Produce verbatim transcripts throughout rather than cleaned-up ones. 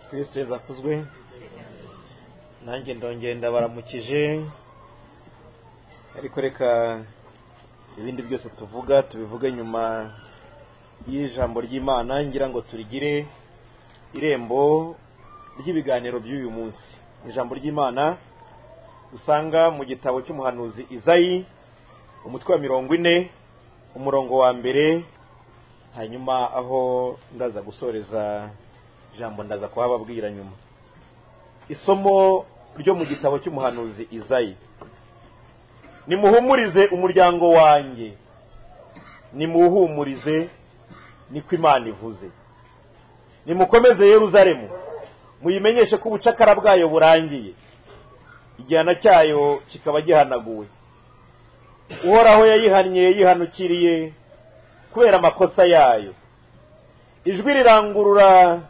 Kristo yazakuzwe. Nanjye ndongenda baramukije, ariko reka ibindi byose tuvuga tubivuge nyuma y'ijambo ry'Imana, ngira ngo turigire irembo ry'ibiganiro by'uyu munsi. Ijambo ry'Imana usanga mu gitabo cy'umuhanuzi Izayi umutwe wa mirongo ine umurongo wa mbere, hanyuma aho ndaza gusoreza ijambo ndaza kuhababwira nyuma. Isomo ryo mu gitabo cy'umuhanuzi Izayi: nimuhumurize umuryango wanjye, nimuhumurize, niko Imana ivuze. Nimukomeze Yeruzalemu, muyimenyeshe ko ubucakara bwayo burangiye, igihano cyayo kikaba gihanaguwe. Uhoraho yayihannye yihanukiriye kubera amakosa yayo. Ijwi rirangurura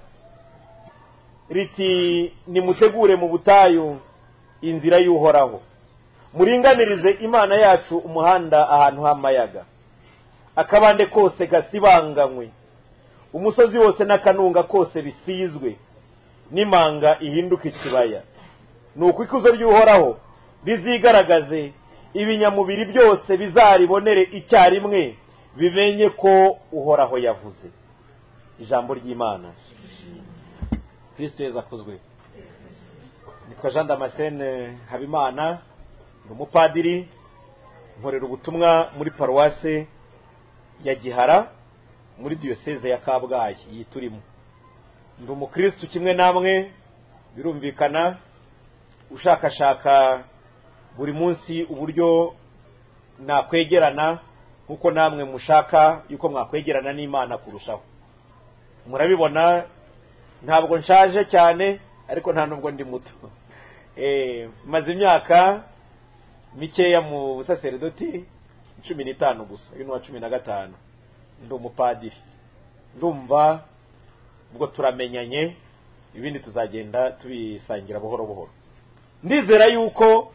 riti, nimutegure mu butayu inzira y'Uhoraho, muringanirize Imana yacu umuhanda ahantu h'amayaga. Akabande kose gasibanganywe, umusozi wose n'akanunga kose bisizwe, n'imanga ihinduka ikibaya. Nuko ikuzo ry'Uhoraho rizigaragaze, ibinyamubiri byose bizaribonere icyarimwe, bimenye ko Uhoraho yavuze. Ijambo ry'Imana. Kristo yazakuzwe. Nitwa Jean Damascene Habimana, ndi umupadiri, nkorera ubutumwa muri paruwase ya Gihara muri diocese ya Kabgayi iyi turimo. Ndi umukristo kimwe namwe, birumvikana, ushakashaka buri munsi uburyo nakwegerana nkuko namwe mushaka yuko mwakwegerana n'Imana kurushaho. Murabibona ntabwo nshaje cyane, ariko nta nubwo ndi muto. Eh maze imyaka mikeya mu busaserdoti cumi n'itanu gusa, uyu wa cumi na gatanu. Ndi umupadiri. Ndumva ubwo turamenyanye, ibindi tuzagenda tubisangira buhoro buhoro. Ndizera yuko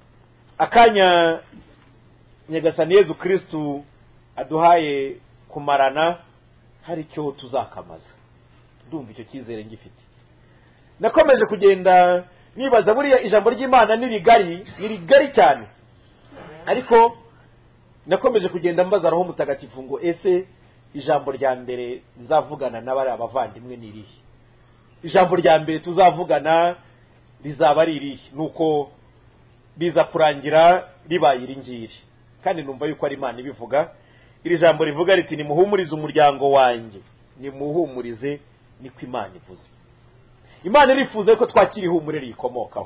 akanya Nyagasani Yezu Kristo aduhaye kumarana hari cyo tuzakamaza. Ndumva icyo cyizere ngifite. Nakomeje kugenda nibaza buriya ijambo ry'Imana ni rigari, ni rigari cyane. Ariko nakomeje kugenda mbaza Roho Mutagatifu ngo ese ijambo rya mbere nzavugana n'abari abavandimwe ni irihe? Ijambo rya mbere tuzavugana rizaba ari irihe? Nuko biza kurangira ribaye iringiri. Kandi numva yuko ari Imana ibivuga. Iri jambo rivuga riti, nimuhumurize umuryango wanjye, nimuhumurize, niko Imana ivuze. Imana irifuza ko twakira ihumure riyikomokaho.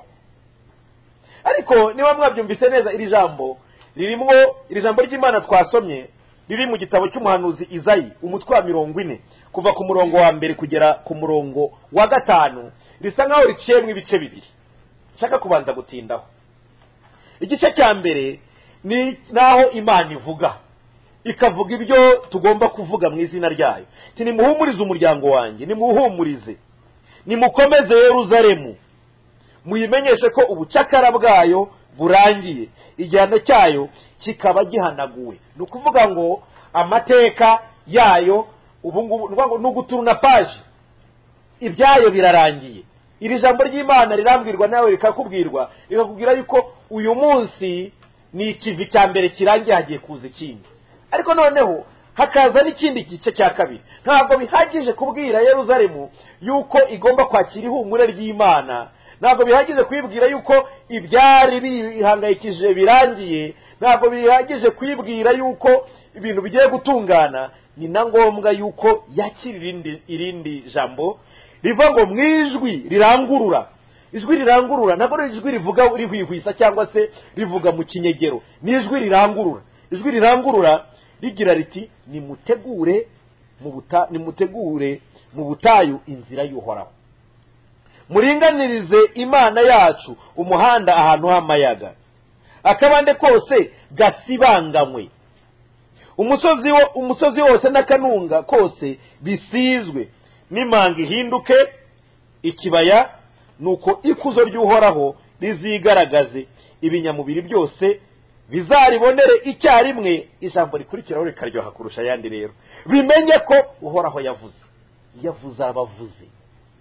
Ariko niba mwabyumvise neza, iri jambo ririmo, iri jambo ry'Imana twasomye riri mu gitabo cy'umuhanuzi Izayi umutwe wa mirongo ine kuva ku murongo wa mbere kugera ku murongo wa gatanu, risa nkaho riciyemo ibice bibiri. Nshaka kubanza gutindaho. Igice cya mbere ni naho Imana ivuga, ikavuga ibyo tugomba kuvuga mu izina ryayo. Ati, nimuhumurize umuryango wanjye, nimuhumurize, nimukomeze Yeruzalemu, muyimenyeshe ko ubucakara bwayo burangiye, igihano cyayo kikaba gihanaguwe. Ni ukuvuga ngo amateka yayo ubu ngubu ni uguturuna paji, ibyayo birarangiye. Iri jambo ry'Imana rirambwirwa nawe rikakubwirwa, rikakubwira yuko uyu munsi ni ikivi cya mbere kirangiye, hagiye kuza ikindi. Ariko noneho hakaza n'ikindi gice cya kabiri. Ntabwo bihagije kubwira Yeruzalemu yuko igomba kwakira ihumure ry'Imana, ntabwo bihagije kwibwira yuko ibyari bihangayikije birangiye, ntabwo bihagije kwibwira yuko ibintu bigiye gutungana. Ni na ngombwa yuko yakira irindi, irindi jambo riva ngo mwijwi rirangurura. Ijwi rirangurura ntabwo ari ijwi rivuga rihwihwisa cyangwa se rivuga mu kinyegero, ni ijwi rirangurura. Ijwi rirangurura rigira riti, nimutegure mu buta nimutegure mu butayu inzira y'Uhoraho, muringanirize Imana yacu umuhanda ahantu h'amayaga. Akabande kose gasibanganywe, umusozi wo umusozi wose n'akanunga kose bisizwe, n'imanga ihinduke ikibaya. Nuko ikuzo ry'Uhoraho rizigaragaze, ibinyamubiri byose bizaribonere icyarimwe. Ijambo rikurikiraho rikaryoha kurusha ayandi rero, bimenye ko Uhoraho yavuze. Yavuze abavuze,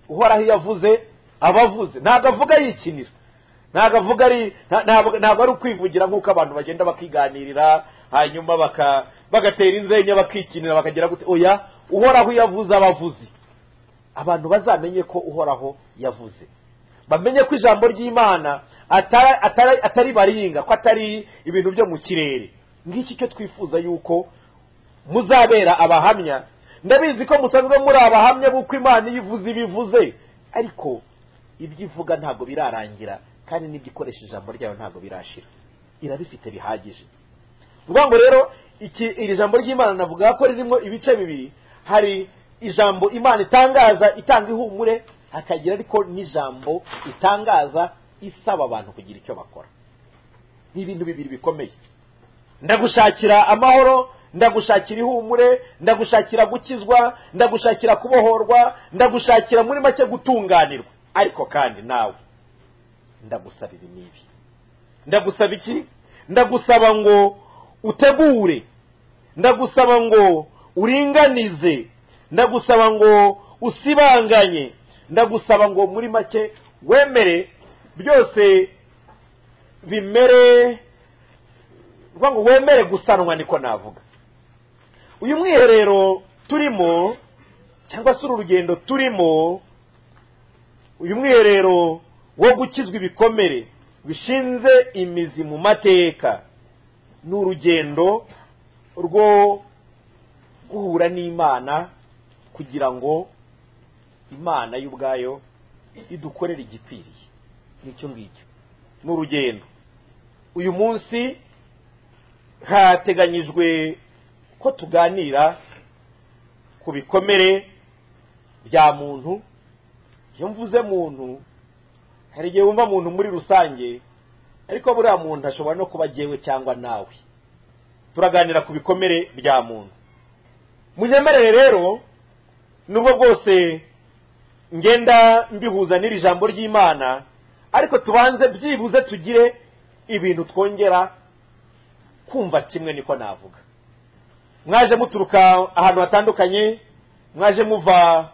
uhoraho iyo avuze abavuze, ntabwo avuga yikinira, ntabwo avuga ari ntabwo ari ukwivugira nk'uko abantu bagenda bakiganirira hanyuma bagatera inzenya bakikinira bakagira gute. Oya, uhoraho iyo avuze abavuzi, abantu bazamenye ko uhoraho yavuze, bamenye ko ijambo ry'Imana atari atari atari baringa, ko atari ibintu byo mu kirere. Ngiki cyo twifuza yuko muzabera abahamya. Ndabizi ko musanzwe muri abahamya buko Imana yivuze ibivuze, ariko ibyivuga ntago birarangira, kandi n'ibikoresha ijambo ryayo ntago birashira, irabifite bihagije. Ngo rero iki iri jambo ry'Imana navuga ko ririmo ibice bibiri. Hari ijambo Imana itangaza itanga ihumure, hakagira ariko n'ijambo itangaza isaba abantu kugira icyo bakora. Ni ibintu bibiri bikomeye. Ndagushakira amahoro, ndagushakira ihumure, ndagushakira gukizwa, ndagushakira kubohorwa, ndagushakira muri make gutunganirwa. Ariko kandi nawe ndagusabira nibi. Ndagusaba iki? Ndagusaba ngo utegure, ndagusaba ngo uringanize, ndagusaba ngo usibanganye, ndagusaba ngo muri make wemere byose bimere, ngo wemere gusanwa, niko navuga. Uyu mwiherero turimo cyangwa se urugendo turimo, uyu mwiherero wo gukizwa ibikomere bishinze imizi mu mateka, n'urugendo rwo guhura n'Imana kugira ngo Imana y'ubwayo idukorere igikwiriye. Nicyo ngicyo n'urugendo. Uyu munsi hateganyijwe ko tuganira ku bikomere bya muntu. Iyo mvuze muntu, hari igihe wumva muntu muri rusange, ariko buriya muntu ashobora no kuba jewe cyangwa nawe. Turaganira ku bikomere bya muntu. Munyemerere rero nubwo bwose ngenda mbihuza n'iri jambo ry'Imana, ariko tubanze byibuze tugire ibintu twongera kumva kimwe, niko navuga. Mwaje muturuka ahantu hatandukanye, mwaje muva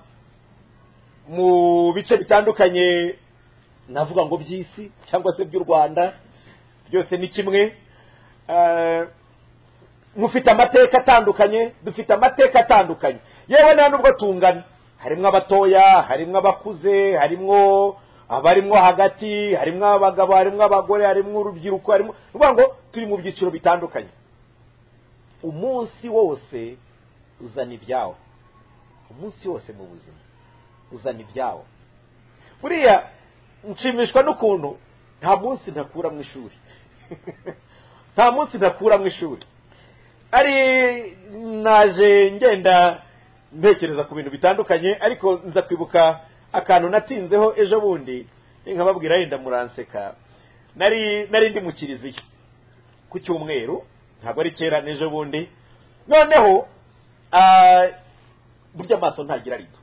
mu bice bitandukanye, navuga ngo by'isi cyangwa se by'u Rwanda, byose ni kimwe. Uh, mufite amateka atandukanye, dufite amateka atandukanye, yewe nta nubwo tungana. Harimwo abatoya, harimwo abakuze, harimwo abarimwo hagati, harimwo abagabo, harimwo abagore, harimwo urubyiruko, harimwo nuvuga ngo turi mu byiciro bitandukanye. Umunsi wose uzana ibyawo, umunsi wose mu buzima uzana ibyawo. Buriya nshimishwa n'ukuntu nta munsi ntakura mu ishuri nta munsi ntakura mu ishuri. Ari naje ngenda ntekereza ku bintu bitandukanye, ariko nza kwibuka akantu natinzeho ejo bundi, nkababwira yenda muranseka. Nari nari ndi mu kiriziya ku cyumweru, ntabwo ari kera, n'ejo bundi. Noneho ah burya amaso ntagira rido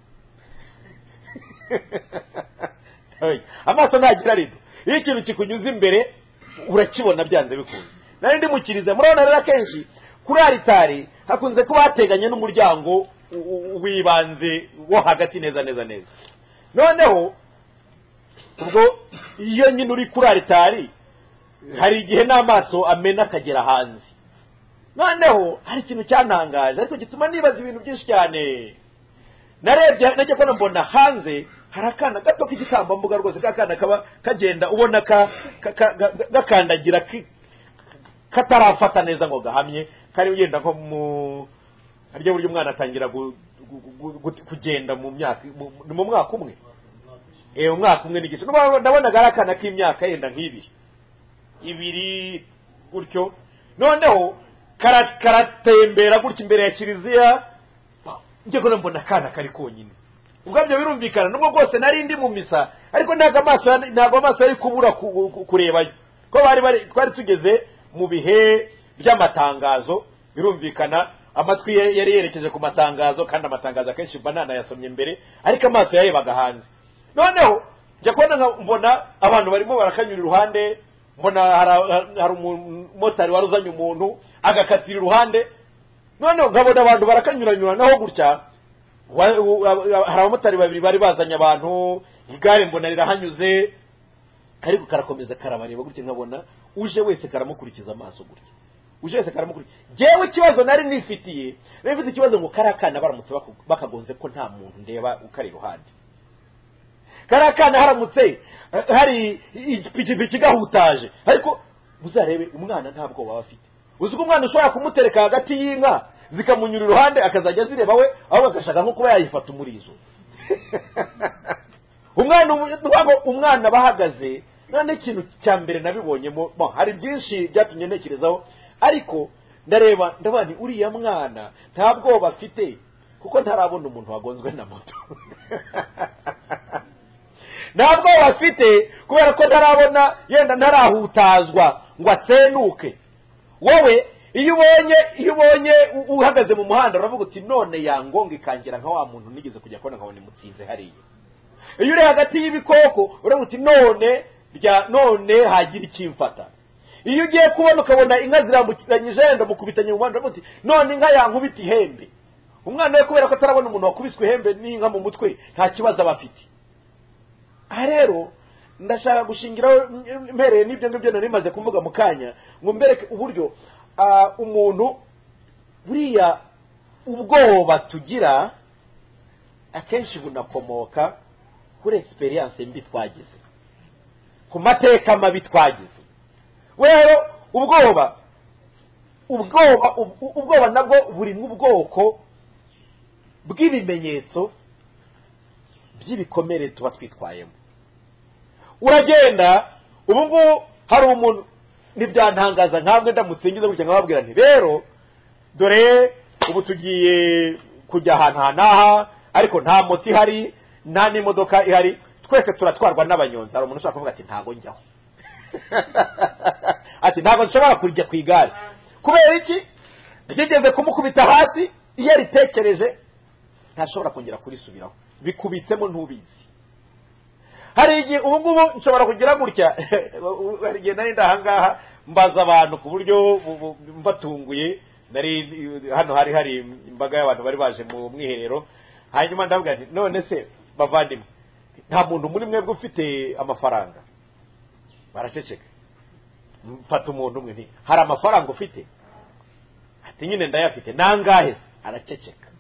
amaso ntagira rido. Iyo ikintu kikunyuze imbere urakibona byanze bikunze. Nari ndi mu kiriziya, murabona rero akenshi kuri aritari hakunze kuba hateganye n'umuryango wibanze wo hagati neza neza neza. Noneho ubwo iyo nyine uri kuri aritari, hari igihe n'amaso amena akagera hanze. Noneho hari ikintu cyantangaje, ariko gituma nibaza ibintu byinshi cyane. Narebye najya ko mbona hanze hari akana gato k'igitambambuga rwose, kakana kaba kagenda ubona ka gakandagira katarafata neza ngo gahamye, kari ugenda nko mu aryo buryo umwana atangira kugenda mu myaka mu mwaka umwe, eh umwaka umwe n'igice. Ndabona garakana k'imyaka yenda nk'ibiri ibiri gutyo. Noneho karatembera gutyo imbere ya kiriziya, ngiye ko mbona kana kari konyine. Ubwo byo birumvikana, nubwo bwose nari ndi mu misa, ariko ntago amaso ntago amaso ari kubura kurebayo, ko bari bari twari tugeze mu bihe by'amatangazo. Birumvikana amatwi yari yerekeje ku matangazo, kandi amatangazo akenshi banana yasomye mbere, ariko amaso yarebaga hanze. Noneho njya kubona mbona abantu barimo barakanyura iruhande, mbona hari umumotari waruzanye umuntu agakatira iruhande. Noneho nkabona abantu barakanyuranyura naho gutya, hari abamotari babiri bari bazanye abantu, igare mbona rirahanyuze, ariko karakomeza karabareba gutya, nkabona uje wese karamukurikiza amaso gutya, uje wese karamukurikiza. Jewe ikibazo nari nifitiye, nifite ikibazo ngo karakana baramutse bakagonze ko nta muntu ndeba ukari iruhande. Karakana haramutse hari ipikipiki gahutaje, ariko muzarebe umwana ntabwo baba afite. Uzi ko umwana ushobora kumutereka hagati y'inka zikamunyura iruhande akazajya zireba we, aho agashaka nko kuba yayifata umurizo. Umwana ntabwo umwana bahagaze. None ikintu cya mbere nabibonyemo, hari byinshi byatumye ntekerezaho, ariko ndareba ndabani uriya mwana ntabwo bafite kuko ntarabona umuntu wagonzwe na moto. Ntabwo bafite kubera ko ntarabona yenda ntarahutazwa ngo atsenuke. Wowe iyo ubonye iyo ubonye uhagaze mu muhanda uravuga uti none yangonga ikangira nka wa muntu nigeze kujya kubona nkabona imutsinze hariya. Iyo uri hagati y'ibikoko uravuga uti none rya none hagira ikimfata. Iyo ugiye kubona ukabona inka zirambukiranyije yenda mukubitanye mu muhanda uravuga uti none inka yankubita ihembe. Umwana we kubera ko atarabona umuntu wakubiswe ihembe n'inka mu mutwe nta kibazo abafite. Aha rero ndashaka gushingiraho mpereye n'ibyo ngibyo nari maze kuvuga mu kanya ngo mbereke uburyo umuntu buriya ubwoba tugira akenshi bunakomoka kuri experience mbi twagize, ku mateka mabi twagize. Rero ubwoba ubwoba ubwoba nabwo buri mu bwoko bw'ibimenyetso by'ibikomere tuba twitwayemo. Uragenda ubu ngubu hari umuntu nibyantangaza nkamwe ndamutse ngize gutya nkababwira nti rero dore ubu tugiye kujya ahantu hanaha ariko nta moto ihari nta n'imodoka ihari, twese turatwarwa n'abanyonzi. Hari umuntu ushaka kuvuga ati ntago njyaho. Ati ntago nshobora kujya ku igare kubera iki byigeze kumukubita hasi, iyo ritekereje ntashobora kongera kurisubiraho, bikubitsemo ntubizi. Hari igihe ubu ngubu nshobora kugira gutya, hari igihe nari ndahangaha mbaza abantu ku buryo mbatunguye, nari hano hari hari imbaga y'abantu bari baje mu mwiherero, hanyuma ndavuga nti none se bavandimwe nta muntu muri mwebwe ufite amafaranga? Baraceceka. Mfata umuntu umwe nti hari amafaranga ufite? Ati nyine ndayafite. Nangahe? Araceceka.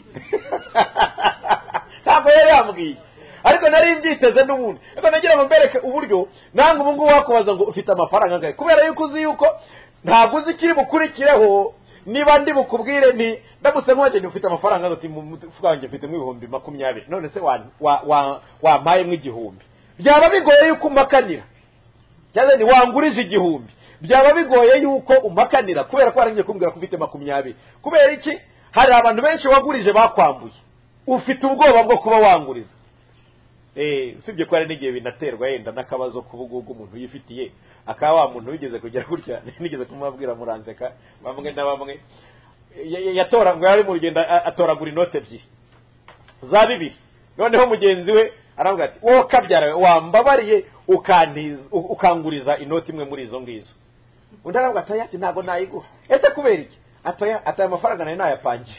Ntabwo yari yambwiye, ariko nari mbyiteze n'ubundi. Eko nagira ngo mbereke uburyo nange ubu ngubu wakubaza ngo ufite amafaranga angahe, kubera yuko uzi yuko ntabwo uzi ikiri bukurikireho. Niba ndi bukubwire nti ndamutse nkwaje ufite amafaranga ati mu mufuka wanjye mfite nk'ibihumbi makumyabiri, none se wa wa wampaye nk'igihumbi, byaba bigoye yuko umakanira. Cyane ni wangurije igihumbi, byaba bigoye yuko umakanira kubera ko arangiye kumbwira ko ufite makumyabiri. Kubera iki? Hari abantu benshi wagurije bakwambuye, ufite ubwoba bwo kuba wanguriza. Eh usibye ko ari n'igihe binaterwa yenda n'akabazo kubugugu umuntu yifitiye, akaba wa muntu wigeze kugera gutya nigeze kumubwira muranzeka bamwe na bamwe yatora ngo yari mu rugendo atoragura inote ebyiri za bibiri, noneho mugenzi we aravuga ati wowe kabyara wambabariye ukantiza ukanguriza inoti imwe muri izo ngizo. Undi aravuga ati ati ntago nayiguha. Ese kubera iki? Atoya ataya amafaranga nayo nayapangiye.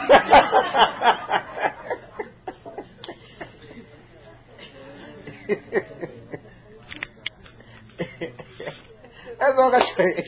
Ezo gashe.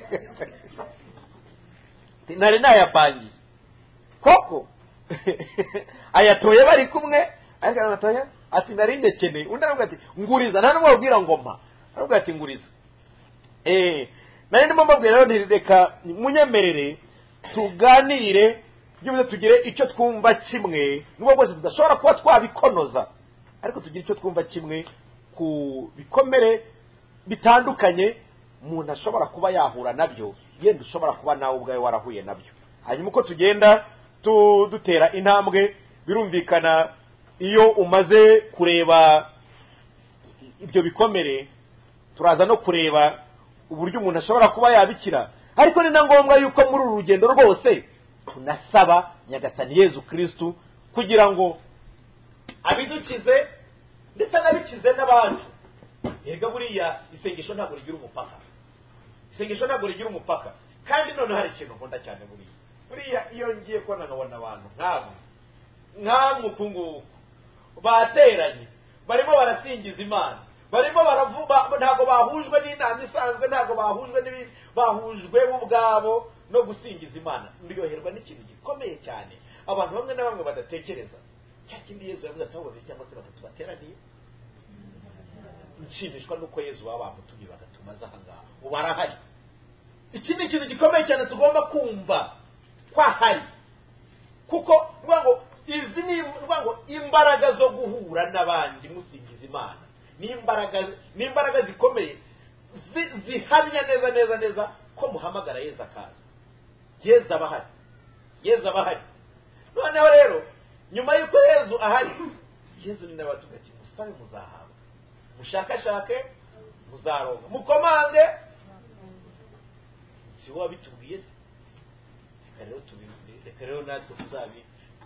Nari nayapangiye. Koko ayatoye bari kumwe, ariko anatoya ati nari ndekeneye. Undi aravuga ati nguriza, nta numwe wabwira ngoma. Aravuga ati nguriza. Eh nari ndimo mbabwira rero ntireka munyemerere tuganire byubuze tugire icyo twumva kimwe, nubwo bwose tudashobora kuba twabikonoza, ariko tugire icyo twumva kimwe ku bikomere bitandukanye umuntu ashobora kuba yahura nabyo, yenda ushobora kuba nawe ubwawe warahuye nabyo. Hanyuma uko tugenda dutera intambwe, birumvikana iyo umaze kureba ibyo bikomere turaza no kureba uburyo umuntu ashobora kuba yabikira. Ariko ni na ngombwa yuko muri uru rugendo rwose tunasaba Nyagasani Yezu Kristo kugira ngo abidukize ndetse nabikize n'abantu. Erega buriya isengesho ntabwo rigira umupaka, isengesho ntabwo rigira umupaka. Kandi none hari ikintu nkunda cyane buriya buriya iyo ngiye kubona nkabona abantu nk'abo nkamwe uku nguku bateranye barimo barasingiza imana, barimo baravuga, ntabwo bahujwe n'inama isanzwe, ntabwo bahujwe n'ibindi, bahujwe bo ubwabo no gusingiza imana. Mbiryoherwa n'ikintu gikomeye cyane abantu bamwe na bamwe badatekereza, cya kindi Yesu yavuze ati babiri cyangwa se batatu bateraniye. Nshimishwa nuko Yesu baba bamutumye bagatumaza aha ngaha, ubu arahari. Iki ni ikintu gikomeye cyane tugomba kumva kwa hari, kuko ngo izi ni ngo imbaraga zo guhura n'abandi musingiza imana ni imbaraga, ni imbaraga zikomeye zihamya neza neza neza ko muhamagara Yesu akaza. Yesu abahari, Yesu abahari. Noneho rero nyuma y'uko Yesu ahari, Yesu ni nabatubwira ati musabe muzahabwa, mushakashake muzaronka, mukomange. Si wowe bitubwiye se? Reka rero tubibwire, reka rero natwe tuzabi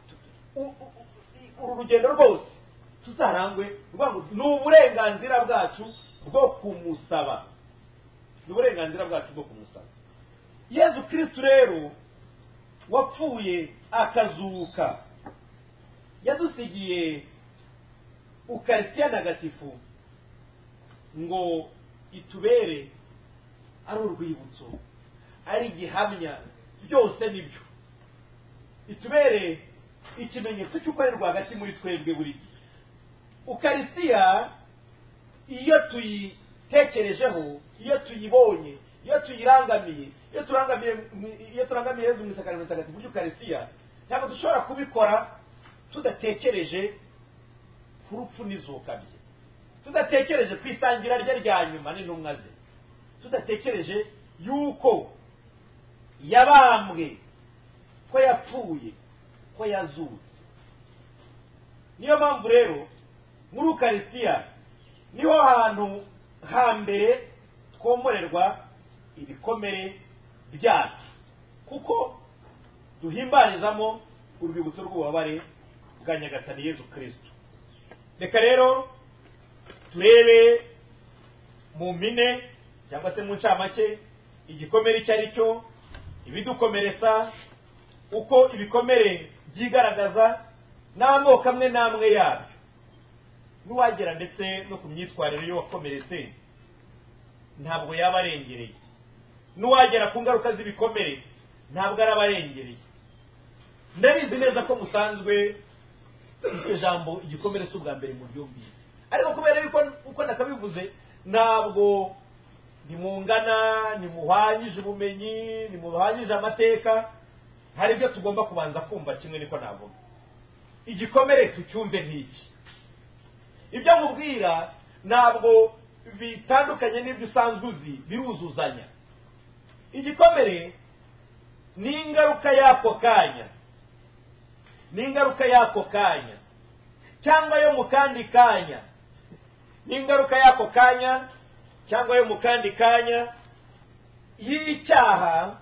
uru rugendo rwose tuzarangwe rwango ni uburenganzira bwacu bwo kumusaba, ni uburenganzira bwacu bwo kumusaba. Yesu Kristo rero wapfuye akazuka yadusigiye Ukaristiya ntagatifu ngo itubere ari urwibutso, ari gihamya, byose nibyo. Itubere ikimenyetso cy'uko ari rwagati muri twebwe buri gihe. Ukaristiya iyo tuyitekerejeho, iyo tuyibonye, iyo tuyirangamiye, iyo turangamiye iyo turangamiye Yesu mu isakaramentu ntagatifu ry'Ukaristiya, ntabwo dushobora kubikora tudatekereje ku rupfu n'izuka bye, tudatekereje ku isangira rye rya nyuma n'intumwa ze, tudatekereje yuko yabambwe, ko yapfuye, ko yazutse. Niyo mpamvu rero muri Ukaristiya niho hantu hambere twomorerwa ibikomere byacu, kuko duhimbarizamo urwibutso rw'ububabare bwa Nyagasani Yesu Kristo. Reka rero turebe mu mpine cyangwa se mu ncamake igikomere icyo ari cyo, ibidukomeretsa, uko ibikomere byigaragaza, n'amoko amwe n'amwe yabyo, n'uwagera ndetse no ku myitwarire yo wakomeretse ntabwo yaba arengereye, n'uwagera ku ngaruka z'ibikomere ntabwo araba arengereye. Ndabizi neza ko musanzwe iryo jambo igikomere si ubwa mbere mu byumvise, ariko kubera yuko uko nakabivuze ntabwo nimungana, nimuhanyije ubumenyi, nimuhanyije amateka, hari ibyo tugomba kubanza kumva kimwe, niko navuga. Igikomere tucyumve nk'iki, ibyo nkubwira ntabwo bitandukanye n'ibyo usanzwe uzi, biruzuzanya. Igikomere ni ingaruka y'ako kanya, ni ingaruka y'ako kanya cyangwa yo mu kandi kanya, ni ingaruka y'ako kanya cyangwa yo mu kandi kanya y'icyaha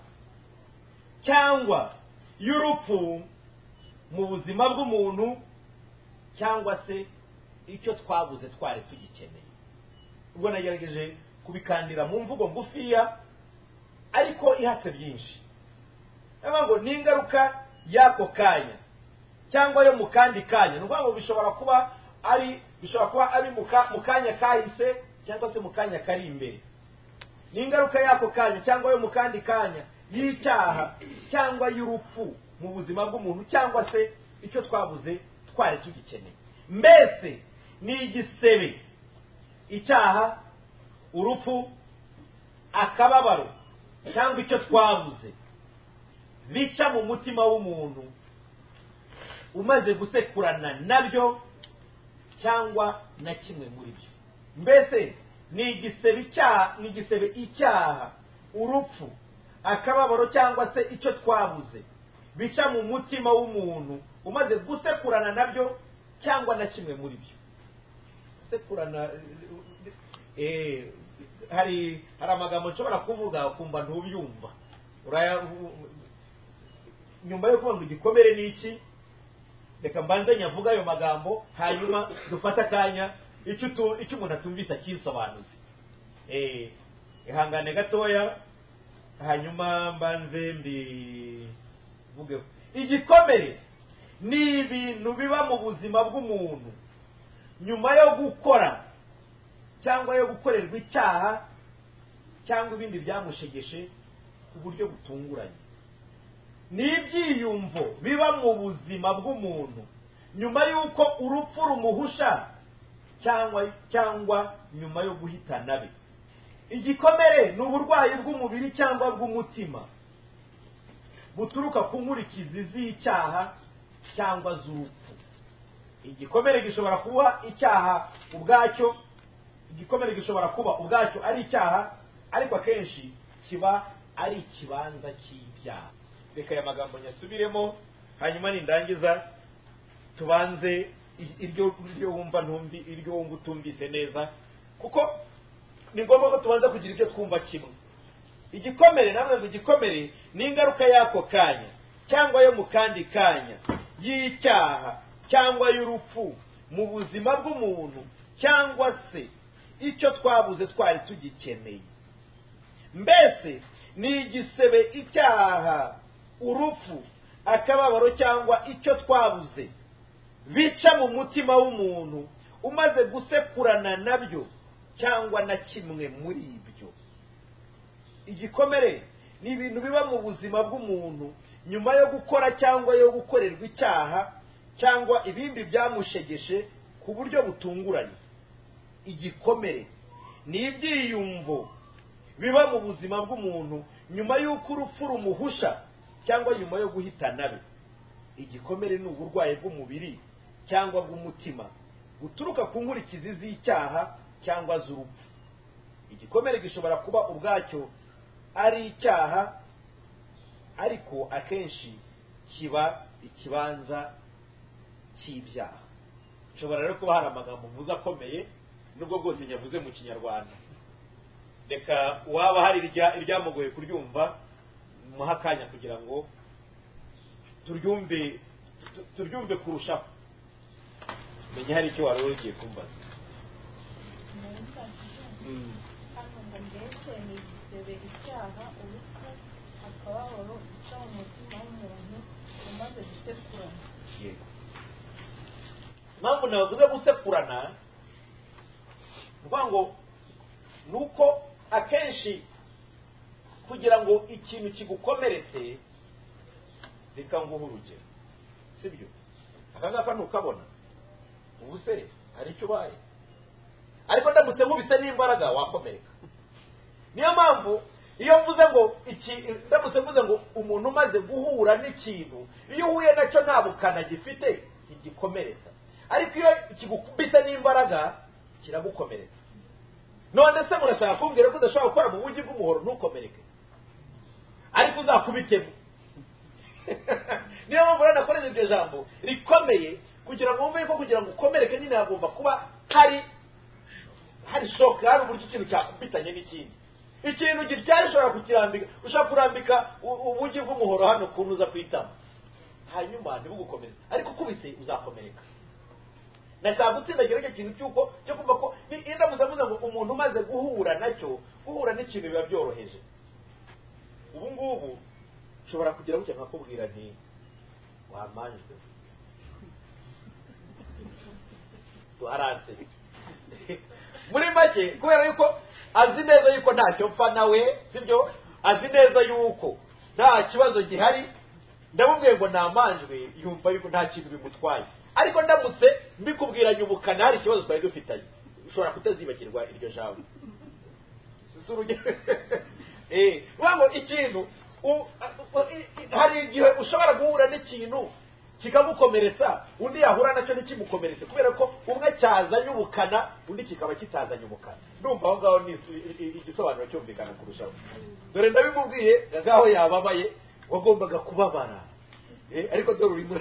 cyangwa y'urupfu mu buzima bw'umuntu, cyangwa se icyo twabuze twari tugikeneye. Ubwo nagerageje kubikandira mu mvugo ngufiya ariko ihatse byinshi. Ngo ni ingaruka y'ako kanya cyangwa yo mu kandi kanya, ni ngo bishobora kuba ari bishobora kuba ari mu kanya kahise cyangwa se mu kanya kari imbere. Ni ingaruka y'ako kanya cyangwa yo mu kandi kanya y'icyaha cyangwa y'urupfu mu buzima bw'umuntu, cyangwa se icyo twabuze twari tugikeneye. Mbese ni igisebe icyaha, urupfu, akababaro cyangwa icyo twabuze bica mu mutima w'umuntu umaze gusekurana nabyo cyangwa na kimwe muri byo. Mbese ni igisebe icyaha, ni igisebe icyaha, urupfu, akababaro cyangwa se icyo twabuze bica mu mutima w'umuntu umaze gusekurana nabyo cyangwa na kimwe muri byo. Gusekurana eh hari hari amagambo nshobora kuvuga ukumva ntubyumva. Uraya nyuma yo kuvuga ngo igikomere ni iki, reka mbanze nyavuga ayo magambo hanyuma dufata akanya icyo icyo umuntu atumvise akisobanuze. Eh ihangane gatoya hanyuma mbanze mbi vuge. Igikomere ni ibintu biba mu buzima bw'umuntu nyuma yo gukora cyangwa yo gukorerwa icyaha cyangwa ibindi byamushegeshe ku buryo butunguranye. Ni ibyiyumvo biba mu buzima bw'umuntu nyuma y'uko urupfu rumuhusha cyangwa cyangwa nyuma yo guhitana be. Igikomere ni uburwayi bw'umubiri cyangwa bw'umutima buturuka ku nkurikizi z'icyaha cyangwa z'urupfu. Igikomere gishobora kuba icyaha ubwacyo, igikomere gishobora kuba ubwacyo ari icyaha, ariko akenshi kiba ari ikibanza cy'ibyaha. Reka aya magambo nyasubiremo, hanyuma nindangiza tubanze iryo iryo wumva ntumbi iryo wumva utumvise neza, kuko ni ngombwa ko tubanza kugira ibyo twumva kimwe. Igikomere namwe ngo igikomere ni ingaruka y'ako kanya cyangwa yo mu kandi kanya y'icyaha cyangwa y'urupfu mu buzima bw'umuntu, cyangwa se icyo twabuze twari tugikeneye. Mbese ni igisebe icyaha, urupfu, akababaro cyangwa icyo twabuze bica mu mutima w'umuntu umaze gusekurana nabyo cyangwa na kimwe muri ibyo. Igikomere ni ibintu biba mu buzima bw'umuntu nyuma yo gukora cyangwa yo gukorerwa icyaha cyangwa ibindi byamushegeshe ku buryo butunguranye. Igikomere ni ibyiyumvo biba mu buzima bw'umuntu nyuma y'uko urupfu rumuhusha cyangwa nyuma yo guhitana be. Igikomere ni uburwayi bw'umubiri cyangwa bw'umutima buturuka ku nkurikizi z'icyaha cyangwa z'urupfu. Igikomere gishobora kuba ubwacyo ari icyaha, ariko akenshi kiba ikibanza cy'ibyaha. Nshobora rero kuba hari amagambo mvuze akomeye nubwo bwose nyavuze mu Kinyarwanda. Reka waba hari iryamugoye kuryumva muha akanya kugira ngo turyumve turyumve kurushaho. Menya hari icyo wari ugiye kumbaza. icyaha, urupfu, akababaro bica mu mutima w'umuntu umaze gusekurana. Yego. Mpamvu navuze gusekurana mvuga ngo nuko akenshi kugira ngo ikintu kigukomeretse bikanguha urugero, sibyo? Akangaka ntukabona ubusere hari icyo baye, ariko ndamutse nkubise n'imbaraga wakomereka. Niyo mpamvu iyo mvuze ngo iki ndamutse mvuze ngo umuntu umaze guhura n'ikintu, iyo uhuye nacyo nta bukana gifite igikomeretsa, ariko iyo kigukubise n'imbaraga kiragukomeretsa. None se murashaka kumbwira ko udashobora gukora mu bugi bw'umuhoro ntukomereke, ariko uzakubitemo? Niyo mpamvu rero nakoresheje iryo jambo rikomeye kugira ngo wumve ko kugira ngo ukomereke nyine hagomba kuba hari hari shock, hari uburyo ikintu cyakubitanye n'ikindi. Ikintu gityaye ushobora kukirambika, ushobora kurambika ubugi bw'umuhoro hano kuntu uza kwitama, hanyuma ntibugukomereze, ariko ukubise uzakomereka. Nashaka gutsindagira icyo kintu cyuko cyo kumva ko inda muzavuze ngo umuntu umaze guhura nacyo, guhura n'ikintu biba byoroheje. Ubu ngubu ushobora kugira gutya nkakubwira nti wamanjwe tuharanse muri make, kubera yuko azi neza yuko ntacyo mpfa nawe, sibyo? Azi neza yuko nta kibazo gihari, ndamubwiye ngo namanjwe, yumva yuko nta kintu bimutwaye. Ariko ndamutse mbikubwiranye ubukana hari ikibazo twari dufitanye, ushobora kutazibagirwa iryo jambo. Eh, wango ikintu hari igihe ushobora guhura n'ikintu kikamukomeretsa, undi yahura nacyo ntikimukomeretse, kubera ko umwe cyazanye ubukana undi kikaba kitazanye ubukana. Ndumva aho ngaho ni igisobanuro cyumvikana kurushaho. Dore ndabimubwiye ngaho yababaye, wagombaga kubabara, eh, ariko dore urimo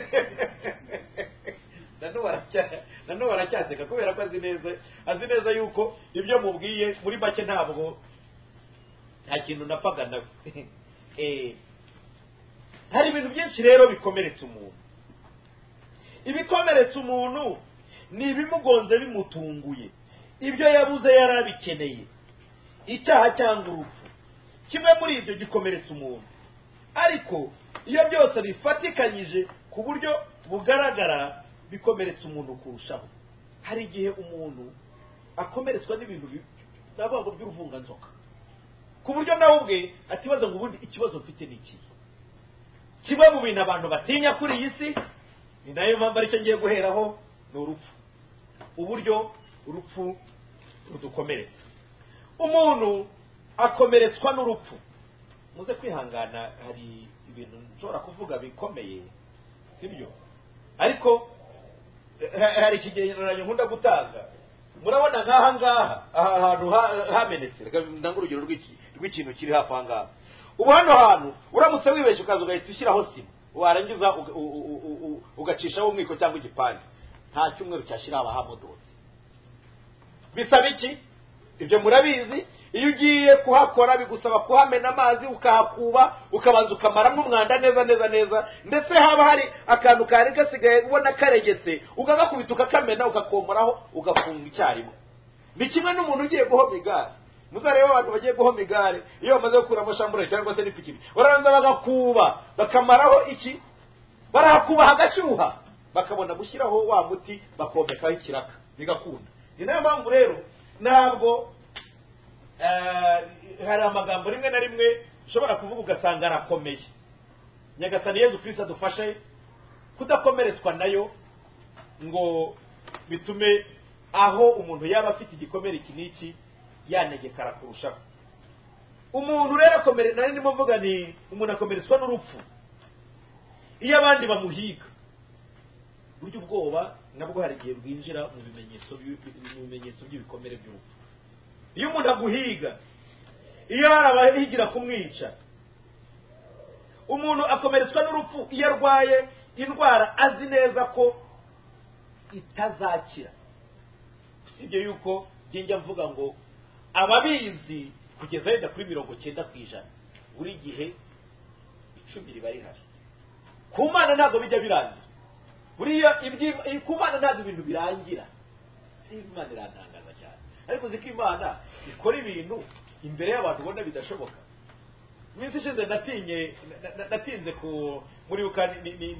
nano baracyaseka kubera ko azi neza azi neza yuko ibyo mubwiye muri make ntabwo nta kintu napfaga nawe. Eh, hari ibintu byinshi rero bikomeretsa umuntu. Ibikomeretsa umuntu ni ibimugonze bimutunguye, ibyo yabuze yarabikeneye, icyaha cyangwa urupfu. Kimwe muri ibyo gikomeretsa umuntu, ariko iyo byose bifatikanyije ku buryo bugaragara bikomeretsa umuntu kurushaho. Hari igihe umuntu akomeretswa n'ibintu navuga ngo by'uruvunganzoka ku buryo nawe ubwe atibaza ngo ubundi ikibazo mfite ni iki. Kimwe mu bintu abantu batinya kuri iyi si, ni nayo mpamvu aricyo ngiye guheraho, ni urupfu. Uburyo urupfu rudukomeretsa. Umuntu akomeretswa n'urupfu. Muze kwihangana, hari ibintu nshobora kuvuga bikomeye, sibyo? Ariko hari ikigereranyo nkunda gutanga. Murabona nk'aha ngaha ahantu hamenetse, reka ndange urugero rw'ikintu kiri hafi aha ngaha. Ubu hano hantu uramutse wibeshye ukaza ugahita ushyiraho sima, warangiza ugacishaho umwiko cyangwa igipande, nta cyumweru cyashira haba hamodotse. Bisaba iki? Ibyo murabizi. Iyo ugiye kuhakora bigusaba kuhamena amazi, ukahakuba, ukabanza ukamaramo umwanda neza neza neza, ndetse haba hari akantu kari gasigaye ubona karegetse, ukagakubita ukakamena, ugakomoraho, ugafunga icyarimwe. Ni kimwe n'umuntu ugiye guhoma igare. Muzarebe abantu bagiye guhoma igare, iyo bamaze gukuramo shambure cyangwa se n'ipikipiki, barabanza bagakuba, bakamaraho iki? Barahakuba hagashyuha, bakabona gushyiraho wa muti, bakomekaho ikiraka, bigakunda. Ni nayo mpamvu rero ntabwo hari amagambo rimwe na rimwe ushobora kuvuga ugasanga arakomeye. Nyagasani Yezu Kristo adufashe kudakomeretswa nayo ngo bitume aho umuntu yaba afite igikomere iki n'iki yanegekara kurushaho. Umuntu rero akomere, nari ndimo mvuga ni umuntu akomeretswa n'urupfu iyo abandi bamuhiga. Buryo ubwoba nabwo hari igihe bwinjira mu bimenyetso mu bimenyetso by'ibikomere by'urupfu. Iyo umuntu aguhiga, iyo arabahigira kumwica, umuntu akomeretswa n'urupfu iyo arwaye indwara azi neza ko itazakira. Usibye yuko njya mvuga ngo ababizi kugeza yenda kuri mirongo cyenda ku ijana buri gihe icumi riba rihari. Ku Mana ntabwo bijya birangira. Buriya ku Mana ntabwo ibintu birangira. Imana irantangaza cyane. Ariko ziko Imana ikora ibintu imbere y'abantu ubona bidashoboka. Minsi ishize natinye natinze ku muri ukani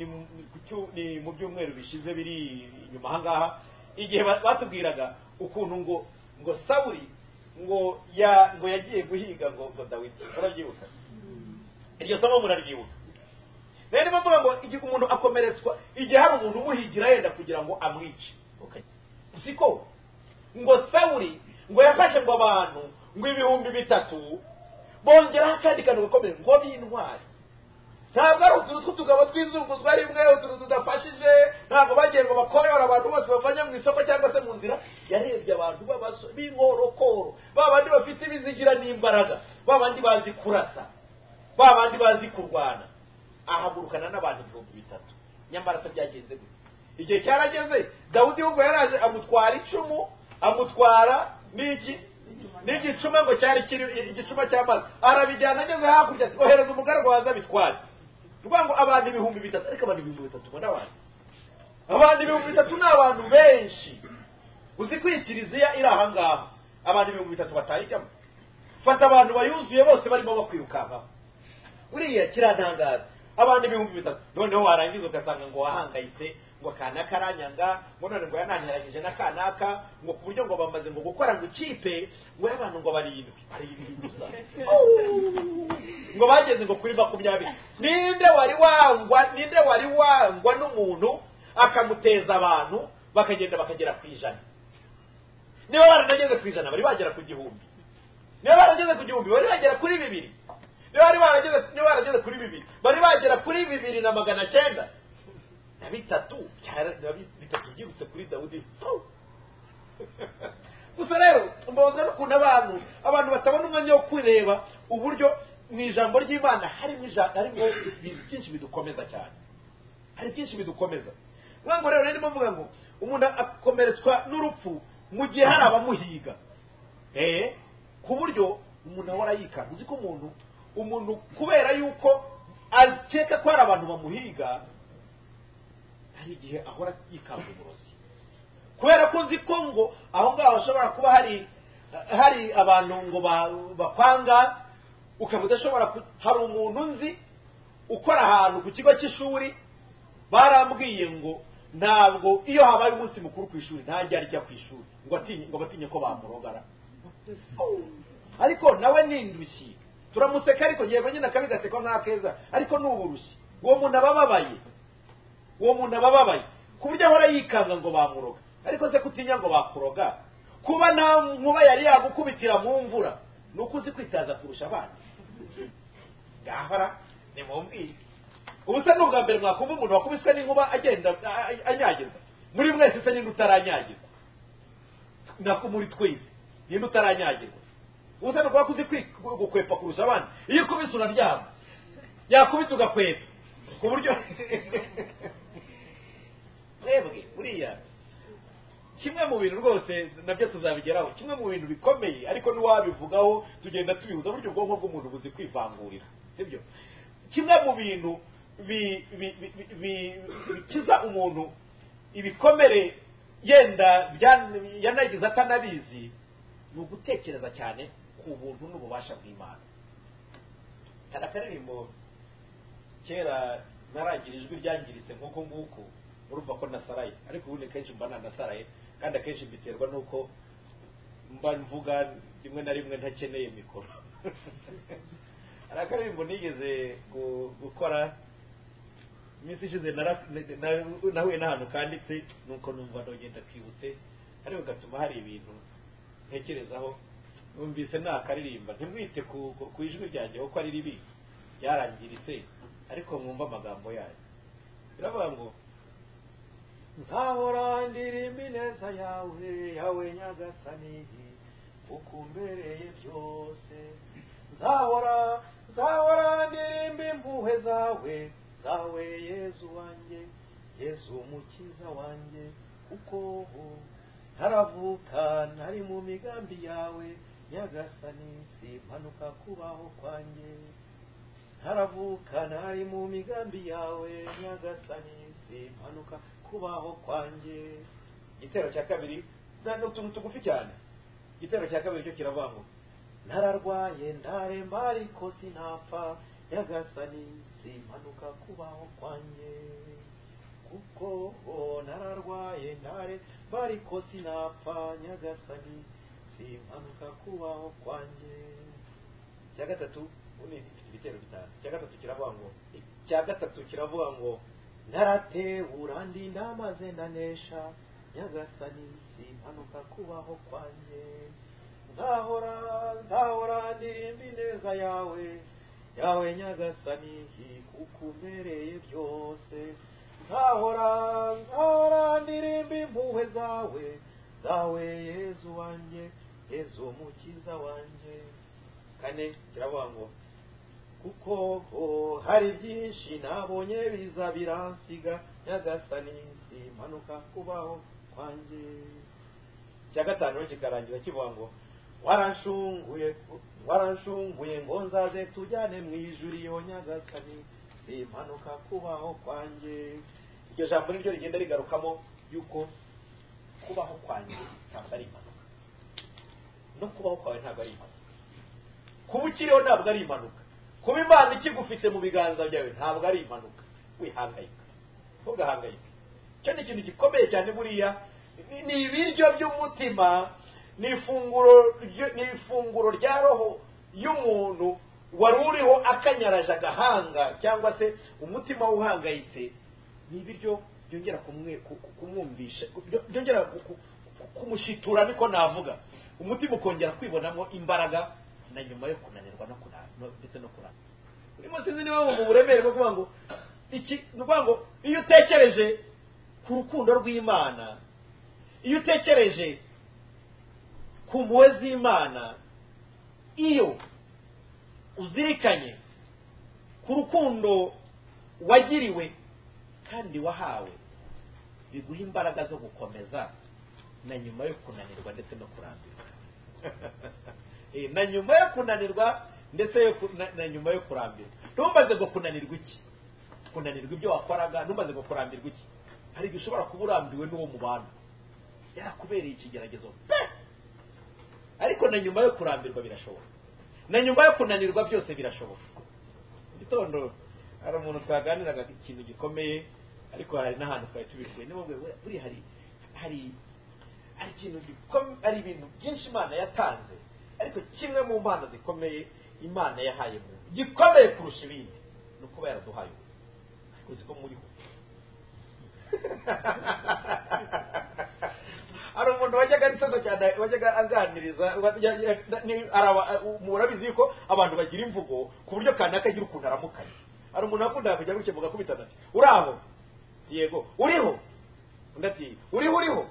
ni mu byumweru bishize biri inyuma aha ngaha, igihe batubwiraga ukuntu ngo ngo Sawuli ngo ya ngo yagiye guhiga ngo ngo Dawidi. Urabyibuka? Iryo somo muraryibuka? Rero bavuga ngo igihe umuntu akomeretswa, igihe hari umuntu umuhigira yenda kugira ngo amwice. Okay. Siko ngo Sawuli ngo yafashe ngo abantu ngo ibihumbi bitatu bongeraho akandi kantu gakomeye ngo b'intwari. Ntabwo ari utuntu tw'utugabo tw'izunguzwa rimwe, utuntu tudafashije, ntabwo bagiye ngo bakorera abantu bose bavanye mu isoko cyangwa se mu nzira. Yarebye abantu b'inkorokoro, babandi bafite ibizigira n'imbaraga, babandi bazi kurasa, babandi bazi kurwana, ahagurukana n'abantu ibihumbi bitatu. Nyamara se byagenze gute? Igihe cyarageze, Dawudi ubwo yaraje amutwara icumu, amutwara n'iki n'igicuma ngo cyari kiri igicuma cy'amazi, arabijyana ageze hakurya ati ohereza umugaragu waza bitware. Tuvuga ngo abantu ibihumbi bitatu, ariko abantu ibihumbi bitatu bona abantu abantu ibihumbi bitatu ni abantu benshi. Uzi ko ikiriziya iri aha ngaha abantu ibihumbi bitatu batayijyamo. Fata abantu bayuzuye bose barimo bakwirukankaho, uriya kirantangaza. Abantu ibihumbi bitatu, noneho warangiza ugasanga ngo wahangayitse, ngo kana karanyanga, ngo none ngo yananyaragije na kanaka, ngo ku buryo ngo bamaze ngo gukora ngo ikipe ngo y'abantu ngo barindwi barindwi gusa, ngo bageze ngo kuri makumyabiri. Ninde wari wangwa ninde wari wangwa n'umuntu akamuteza abantu bakagenda bakagera ku ijana? Niba baranageze ku ijana bari bagera ku gihumbi, niba barageze ku gihumbi bari bagera kuri bibiri, niba bari barageze niba barageze kuri bibiri bari bagera kuri bibiri na magana cyenda na bitatu. Bitatu byibutse kuri Dawudi. Gusa rero mboza no kuna abantu abantu batabona umwanya wo kureba uburyo mu ijambo ry'Imana harimo ijambo harimo ibintu byinshi bidukomeza cyane, hari byinshi bidukomeza. Mwango rero ndimo mvuga ngo umuntu akomeretswa n'urupfu mu gihe hari abamuhiga, eh ku buryo umuntu ahora yikanga. Uzi ko umuntu umuntu kubera yuko akeka ko hari abantu bamuhiga, hari igihe ahora yikanga umurozi, kubera ko nzi ko ngo aho ngaho hashobora kuba hari hari abantu ngo bakwanga, ukaba udashobora. Hari umuntu nzi ukora ahantu ku kigo cy'ishuri, barambwiye ngo ntabwo iyo habaye umunsi mukuru ku ishuri ntajya arya ku ishuri ngo atinye ngo batinye ko bamurogara. Ariko nawe nindushyi turamuseka, ariko yego nyine akabigasekwa nk'akeza, ariko n'uburushyi. Uwo muntu abababaye, uwo muntu abababaye ku buryo ahora yikanga ngo bamuroga. Ariko se kutinya ngo bakuroga, kuba nta nkuba yari yagukubitira mu mvura nuko uzi kwitaza kurusha abandi. Gahora ni mumbwire, ubu se n'ubwa mbere mwakumva umuntu wakubiswe n'inkuba agenda anyagirwa? Muri mwese se ninde utaranyagirwa? Nako muri twese ninde utaranyagirwa? Ubu se n'ubwo kuzi gukwepa kurusha abandi, iyo ukubise uraryama, yakubise ugakwepa ku buryo mwebwe buriya kimwe mu bintu rwose nabyo tuzabigeraho, kimwe mu bintu bikomeye ariko n'uwabivugaho tugenda tubihuza, buryo ubwonko bw'umuntu buzi kwivangurira, sibyo? Kimwe mu bintu bikiza umuntu ibikomere yenda yanagize atanabizi ni ugutekereza cyane ku buntu n'ububasha bw'Imana. Hari akaririmbo kera naragira ijwi ryangiritse nk'uko nguko, urumva ko nasaraye, ariko ubundi kenshi mba nanasaraye, kandi akenshi mbiterwa n'uko mba mvuga rimwe na rimwe ntakeneye mikoro. Hari akaririmbo nigeze gukora iminsi ishize, nahuye n'ahantu kanditse nuko numva ndogenda kwibutse, ariko gatuma hari ibintu ntekerezaho. Numvise nakaririmba, ntimwite ku ijwi ryanjye kuko ari ribi ryarangiritse, ariko mwumva amagambo yayo. Biravuga ngo nzahora ndirimba ineza yawe, yawe Nyagasani, ukumbereye byose. Nzahora nzahora ndirimba impuhwe zawe, zawe Yezu wanjye, Yezu umukiza wanjye, kuko ntaravuka ntari mu migambi yawe Nyagasani, simpanuka kubaho kwanjye. Ntaravuka ntari mu migambi yawe Nyagasani, simpanuka kubaho kwanjye. Igitero cya kabiri ni utuntu tugufi cyane. Igitero cya kabiri cyo kiravuga ngo ntararwaye ndaremba ariko sinapfa Nyagasani, simpanuka kubaho kwanjye. Kuko ntararwaye ndaremba ariko sinapfa Nyagasani, simpanuka kubaho kwanjye. Cya gatatu uni ifite ibitero bitanu. Cya gatatu kiravuga ngo cya gatatu kiravuga ngo naratewe ndinda maze ndanesha Nyagasani, simpanuka kubaho kwanjye. Nzahora nzahora ndirimba ineza yawe, yawe Nyagasani, kukumbereye byose. Nzahora nzahora ndirimba impuhwe zawe, zawe Yezu wanjye, Yezu umukiza wanjye. Kane kiravuga ngo kuko hari byinshi nabonye biza biransiga Nyagasani, simpanuka kubaho kwanjye. Cya gatanu kikarangira kivuga ngo waranshunguye waranshunguye ngo nzaze tujyane mu ijuru iyo Nyagasani, simpanuka kubaho kwanjye. Iryo jambo niryo rigenda rigarukamo yuko kubaho kwanjye ntabwo ari impanuka, no kubaho kwawe ntabwo ari impanuka, kuba ukiriho ntabwo ari impanuka, kuba Imana ikigufite mu biganza byawe ntabwo ari impanuka. Wihangayika, ntugahangayike. Cyo ni ikintu gikomeye cyane buriya, ni ibiryo by'umutima, ni ifunguro ni ifunguro rya roho y'umuntu wari uriho akanyaraje agahanga cyangwa se umutima uhangayitse. Ni ibiryo byongera kumwumvisha, byongera kumushitura, niko navuga, umutima ukongera kwibonamo imbaraga na nyuma yo kunanirwa no kunanirwa ndetse no kurana. Urimo sinzi niba mu buremere bwo kuvuga ngo iki nuvuga ngo iyo utekereje ku rukundo rw'Imana, iyo utekereje ku mpuhwe z'Imana, iyo uzirikanye ku rukundo wagiriwe kandi wahawe, biguha imbaraga zo gukomeza na nyuma yo kunanirwa ndetse no kurambirwa. Na nyuma yo kunanirwa ndetse na nyuma yo kurambirwa. Ntumbaze ngo kunanirwa iki, kunanirwa ibyo wakoraga. Ntumbaze ngo kurambirwa iki. Hari igihe ushobora kuba urambiwe n'uwo mubana, yarakubereye ikigeragezo, ariko na nyuma yo kurambirwa birashoboka, na nyuma yo kunanirwa byose birashoboka. Gitondo hari umuntu twaganiraga ikintu gikomeye, ariko hari n'ahantu twari tubikuye niyo buri hari hari hari ikintu gikomeye, ari ibintu byinshi Imana yatanze, ariko kimwe mu mpano zikomeye Imana yahaye mu gikomeye kurusha ibindi ni ukuba yaraduhaye ubuzima. Uzi ko muriho hari umuntu wajyaga nsoza cyane wajyaga aganiriza murabizi yuko abantu bagira imvugo ku buryo kanaka agira ukuntu aramukanye. Hari umuntu wakundaga kujya gutya muga kubitana ati uraho, yego uriho, undi ati uriho uriho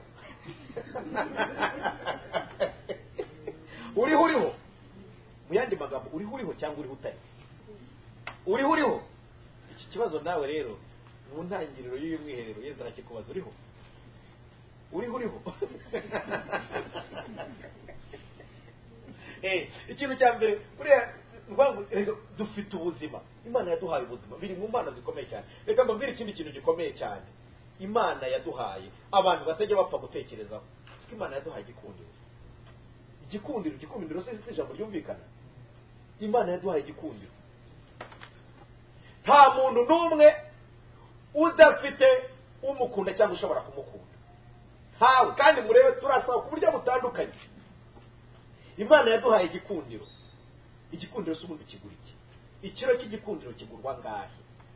uriho uriho mu yandi magambo uriho uriho cyangwa uriho utari uriho uriho. Iki kibazo nawe rero mu ntangiriro y'uyu mwiherero Yesu arakikubaza uriho uriho uriho eh ikintu cya mbere buriya dufite ubuzima, Imana yaduhaye ubuzima, biri mu mpano zikomeye cyane. Reka mbabwire ikindi kintu gikomeye cyane Imana yaduhaye abantu batajya bapfa gutekerezaho. Siko Imana yaduhaye igikundiro, igikundiro igikundiro se si ijambo ryumvikana. Imana yaduhaye igikundiro. Nta muntu n'umwe udafite umukunda cyangwa ushobora kumukunda, hawe kandi murebe turasaba ku buryo butandukanye. Imana yaduhaye igikundiro. Igikundiro si umuntu kigura iki? Ikiro cy'igikundiro kigurwa ngahe?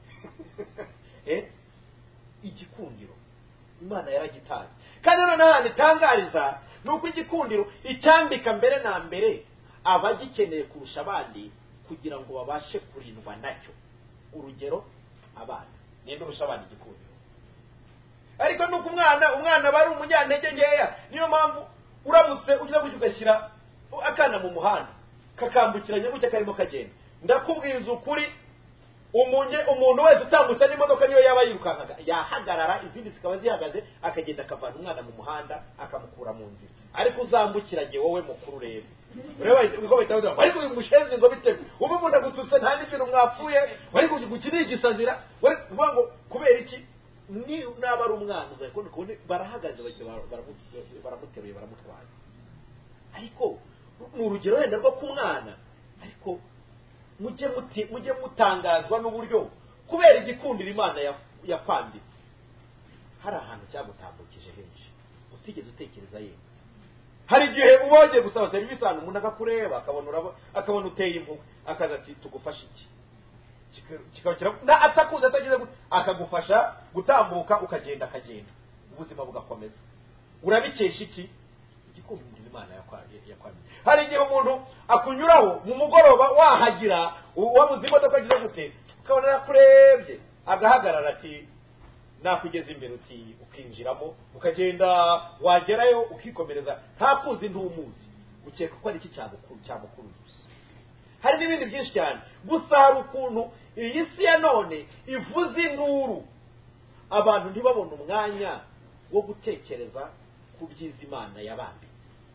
eh igikundiro Imana yaragitanze. Kandi noneho hano itangariza nuko igikundiro icyambika mbere na mbere abagikeneye kurusha abandi kugira ngo babashe kurindwa nacyo. Urugero abana ninde urusha abandi igikundiro? Ariko nuko umwana umwana bari umunyantege ngeya, niyo mpamvu uramutse ugiye kugashyira akana mu muhanda kakambukiranya gutya karimo kagenda, ndakubwiza ukuri umunye umuntu wese utambutse n'imodoka niyo yaba yirukankaga yahagarara, izindi zikaba zihagaze, akagenda akavana umwana mu muhanda akamukura mu nzira. Ariko uzambukiranye wowe mukuru rero ureba ngo bitavuga ariko uyu mushenzi ngo bite ubu munda gututse nta n'ikintu mwapfuye wari gukina igisazira wari kuvuga ngo kubera iki ni naba ari umwana uzaye kubona barahagaze baramuteruye baramutwaye. Ariko mu rugero wenda rwo ku mwana, ariko mujye muti mujye mutangazwa n'uburyo kubera igikundiro Imana yakwanditse hari ahantu cyagutambukije henshi utigeze utekereza yeye. Hari igihe ubonye gusaba serivisi ahantu umuntu akakureba akabona urabo akabona uteye impuhwe akaza ati tugufasha iki, kikabakira na atakuza atagize akagufasha gutambuka ukagenda akagenda ubuzima bugakomeza. Urabikesha iki? Igikundiro Imana yakwanditse. Hari igihe umuntu akunyuraho mu mugoroba wahagira wabuze imodoka agize gute ukabona yakurebye agahagarara ati nakugeza imbere uti ukinjiramo ukagenda wagerayo ukikomereza ntakuzi ntumuzi ukeka ko ari iki cyagukuru cyamukuru. Hari n'ibindi byinshi cyane. Gusa hari ukuntu iyi si ya none ivuze induru abantu ntibabone umwanya wo gutekereza ku byiza Imana yabambitse.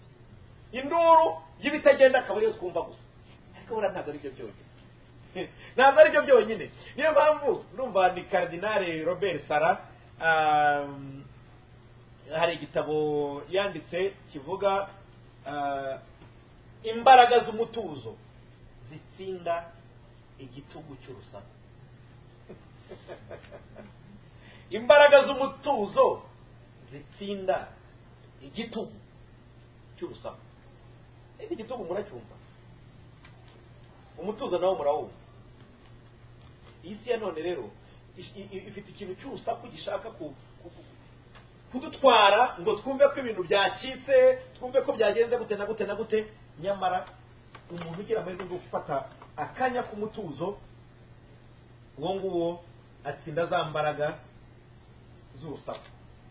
Induru y'ibitagenda akaba ariyo twumva gusa, ariko bura ntabwo ari byo byonyine ntabwo ari byo byonyine. Niyo mpamvu ndumva ni Cardinal Robert Sara um, hari igitabo yanditse kivuga uh, imbaraga z'umutuzo zitsinda igitugu cy'urusaku. Imbaraga z'umutuzo zitsinda igitugu cy'urusaku. Iki gitugu muracyumva, umutuzo nawo murawumva. Isi ya none rero ifite ikintu cy'urusaku gishaka kudutwara ngo twumve ko ibintu byacitse, twumve ko byagenze gute na gute na gute. Nyamara umuntu ugira amahirwe yo gufata akanya k'umutuzo, uwo nguwo atsinda za mbaraga z'urusaku.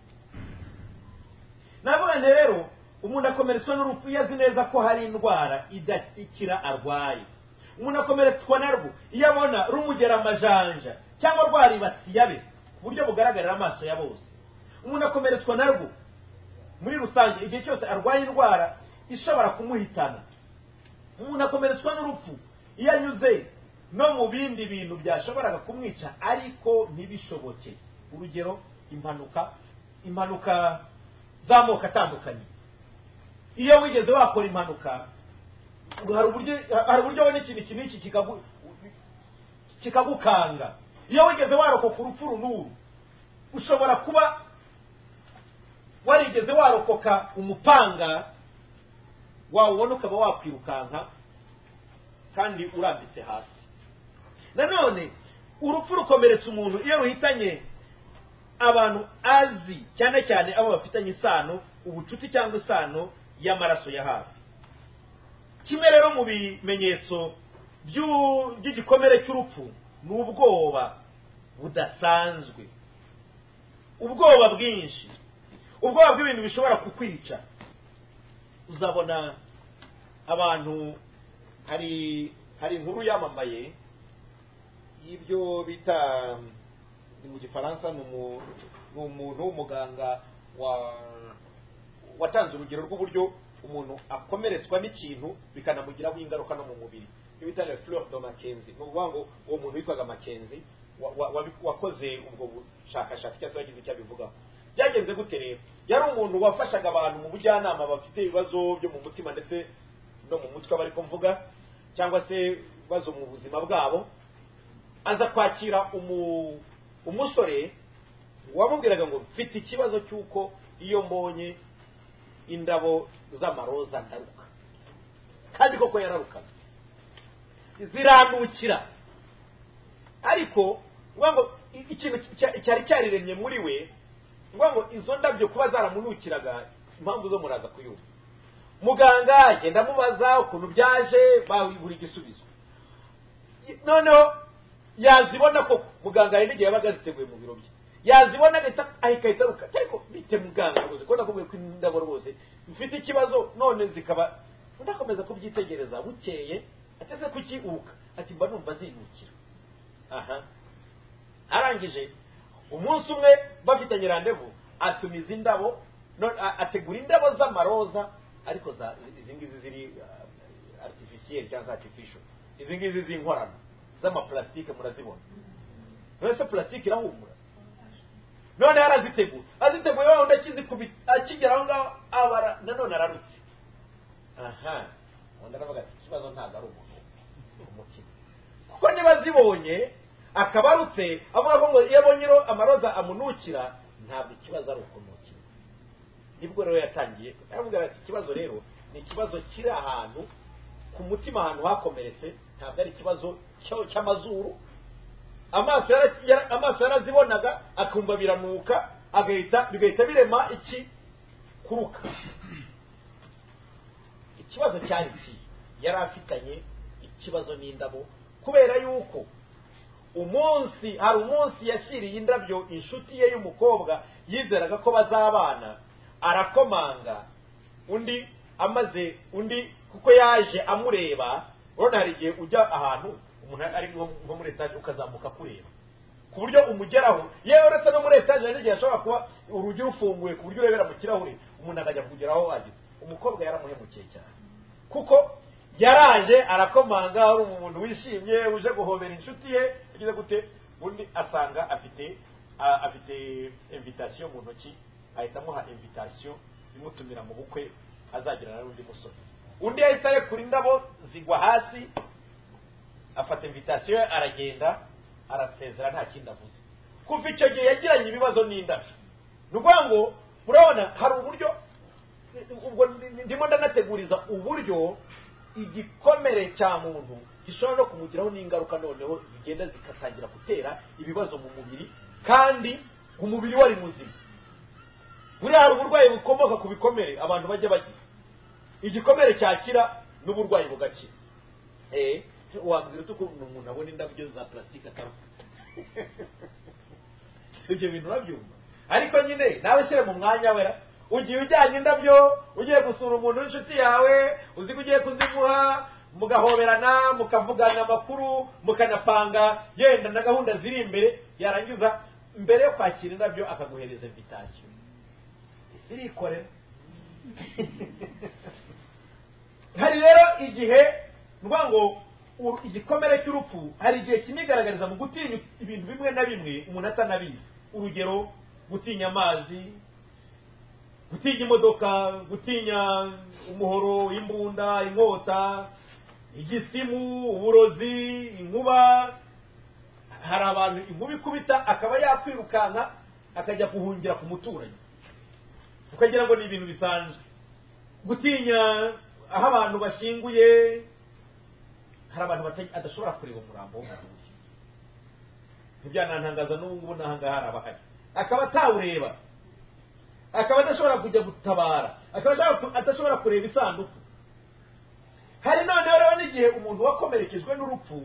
Navuga rero umuntu akomeretswa n'urupfu iyo azi neza ko hari indwara idakira arwaye. Umuntu akomeretswa narwo iyo abona rumugera amajanja cyangwa rwaribasiye abe ku buryo bugaragarira amaso ya bose. Umuntu akomeretswa narwo muri rusange igihe cyose arwaye indwara ishobora kumuhitana. Umuntu akomeretswa n'urupfu iyo anyuze no mu bindi bintu byashoboraga kumwica ariko ntibishoboke. Urugero impanuka impanuka z'amoko atandukanye. Iyo wigeze wakora impanuka hari uburyo hari uburyo wone ikintu kiniki kikagu kikagukanga. Iyo wigeze warokoka urupfu runuru ushobora kuba warigeze warokoka umupanga wawubona ukaba wakwirukanka kandi urambitse hasi. Nanone urupfu rukomeretsa umuntu iyo ruhitanye abantu azi, cyane cyane abo bafitanye isano, ubucuti cyangwa isano y'amaraso ya hafi. Kimwe rero mu bimenyetso by'igikomere cy'urupfu ni ubwoba budasanzwe, ubwoba bwinshi, ubwoba bw'ibintu bishobora kukwica. Uzabona abantu, hari hari inkuru yamamaye y'ibyo bita mu gifaransa ni umuntu w'umuganga watanze urugero rw'uburyo umuntu akomeretswa n'ikintu bikanamugiraho ingaruka no mu mubiri. Iyo bita le fleur de Mackenzie, ni ukuvuga ngo uwo muntu witwaga Mackenzie wakoze ubwo bushakashatsi cyangwa se wagize icyo abivugaho. Byagenze gute rero? Yari umuntu wafashaga abantu mu bujyanama bafite ibibazo byo mu mutima ndetse no mu mutwe bari kuvuga, cyangwa se ibibazo mu buzima bwabo. Aza kwakira umu umusore wamubwiraga ngo mfite ikibazo cy'uko iyo mbonye indabo z'amaroza ndaruka. Kandi koko yararukaga, zirandukira. Ariko ngo ikintu cyari cyariremye muri we, ngo izo ndabyo kuba zaramunukiraga, impamvu zo muraza kuyumva. Muganga agenda amubaza ukuntu byaje, buri gisubizo. Noneho yazibona ko muganga yari igihe yabaga ziteguye mu biro bye, yazibona ahita aruka. Ariko bite muganga rwose ko nakubwiye ko indabo rwose mfite ikibazo, none zikaba. Ndakomeza kubyitegereza, bukeye ateze kuki uruka, ati mba numva zinukira. Aha, arangije umunsi umwe bafitanye randevu, atumiza indabo, ategura indabo z'amaroza, ariko izi ngizi ziri artificiel cyangwa artificial, izi ngizi z'inkorano z'amaplastike murazibona. None plastike irahumura. None arazitegura, aziteguye waho ndakizikubita, akigera aho ngaho abara nanone ararutse. Aha, wanda navuga ati ikibazo ntabwo ari umuntu umutima, kuko niba zibonye akabarutse avuga ko ngo iyo abonye amaroza amunukira, ntabwo ikibazo ari ukunukira. Nibwo rero yatangiye aravuga ati ikibazo rero ni ikibazo kiri ahantu ku mutima, ahantu hakomeretse, ntabwo ari ikibazo cy'amazuru. Amaso yara amaso yarazibonaga akumva biranuka, agahita bigahita birema iki kuruka. Ikibazo cyari iki? Yari afitanye ikibazo n'indabo, kubera yuko umunsi hari umunsi yashyiriye indabyo inshuti ye y'umukobwa yizeraga ko bazabana. Arakomanga, undi amaze undi kuko yaje amureba. Urabona hari igihe ujya ahantu umuntu ari nko muri etaje ukazamuka kureba, ku buryo umugeraho. Yewe uretse no muri etaje hari igihe ashobora kuba urugi rufunguye ku buryo urebera mu kirahure umuntu akajya kugeraho wagize. Umukobwa yaramuhemukiye cyane, kuko yaraje arakomanga, ari umuntu wishimye uje guhobera inshuti ye, yagize gute, undi asanga afite afite invitation mu ntoki, ahita amuha invitation imutumira mu bukwe azagirana n'undi musore. Undi yahise arekura indabo zigwa hasi, afata invitation aragenda, arasezera nta kindi avuze. Kuva icyo gihe yagiranye ibibazo n'indabyo. Nukuvuga ngo urabona hari uburyo, ubwo ndimo ndanateguriza uburyo igikomere cya muntu gishobora no kumugiraho n'ingaruka noneho zigenda zikatangira gutera ibibazo mu mubiri, kandi umubiri wari muzima. Buriya hari uburwayi bukomoka ku bikomere abantu bajya bagira. Igikomere cyakira n'uburwayi bugakira. Eh, wambwira uko umuntu abona indabyo za plastike akaruka. Ibyo bintu babyumva. Ariko nyine nawe shyire mu mwanya wera, ugiye ujyanye indabyo, ugiye gusura umuntu w'inshuti yawe, uzi ko ugiye kuzimuha, mugahoberana, mukavugana amakuru, mukanapanga yenda na gahunda ziri imbere. Yarangiza mbere yo kwakira indabyo akaguhereza invitation. Zirikorera. Hari rero igihe nuvuga ngo igikomere cy'urupfu hari igihe kinigaragariza mu gutinya ibintu bimwe na bimwe umuntu atanabizi. Urugero, gutinya amazi, gutinya imodoka, gutinya umuhoro, imbunda, inkota, igisimu, uburozi, inkuba. Hari abantu inkuba ikubita akaba yakwirukanka akajya guhungira ku muturanyi ukagira ngo ni ibintu bisanzwe. Gutinya aho abantu bashyinguye, hari abantu adashobora kureba umurambo w'umuntu, ntibyanantangaza n'ubu ngubu n'ahangaha hari abahari, akaba atawureba, akaba adashobora kujya gutabara, akaba adashobora kureba isanduku. Hari noneho rero n'igihe umuntu wakomerekejwe n'urupfu,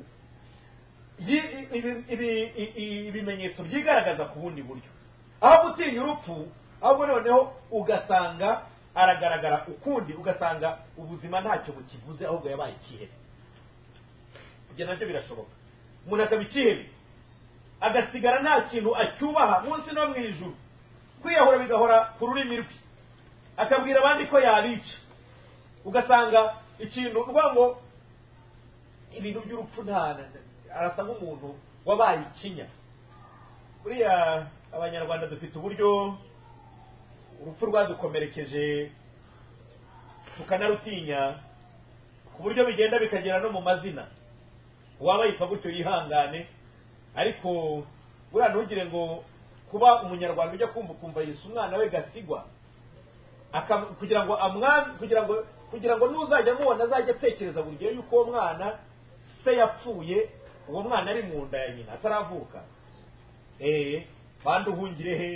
ibimenyetso byigaragaza ku bundi buryo, aho gutinya urupfu ahubwo noneho ugasanga aragaragara ukundi, ugasanga ubuzima ntacyo bukivuze ahubwo yabaye ikihebe. Ibyo nabyo birashoboka, umuntu akaba ikihebe agasigara nta kintu acyubaha munsi no mu ijuru, kwiyahura bigahora ku rurimi rwe, akabwira abandi ko yabica. Ugasanga ikintu uvuga ngo ibintu by'urupfu nta, arasa nk'umuntu wabaye ikinya. Buriya abanyarwanda dufite uburyo urupfu rwadukomerekeje tukanarutinya, ku buryo bigenda bikagera no mu mazina. Waba yitwa gutyo yihangane, ariko buriya ntugire ngo kuba umunyarwanda ujya kumva kumva Yesu umwana we Gasigwa kugira ngo amwami, kugira ngo kugira ngo n'uzajya mubona azajya atekereza buri gihe yuko uwo mwana se yapfuye, uwo mwana ari mu nda ya nyina ataravuka. Eh, bandi uhungire he?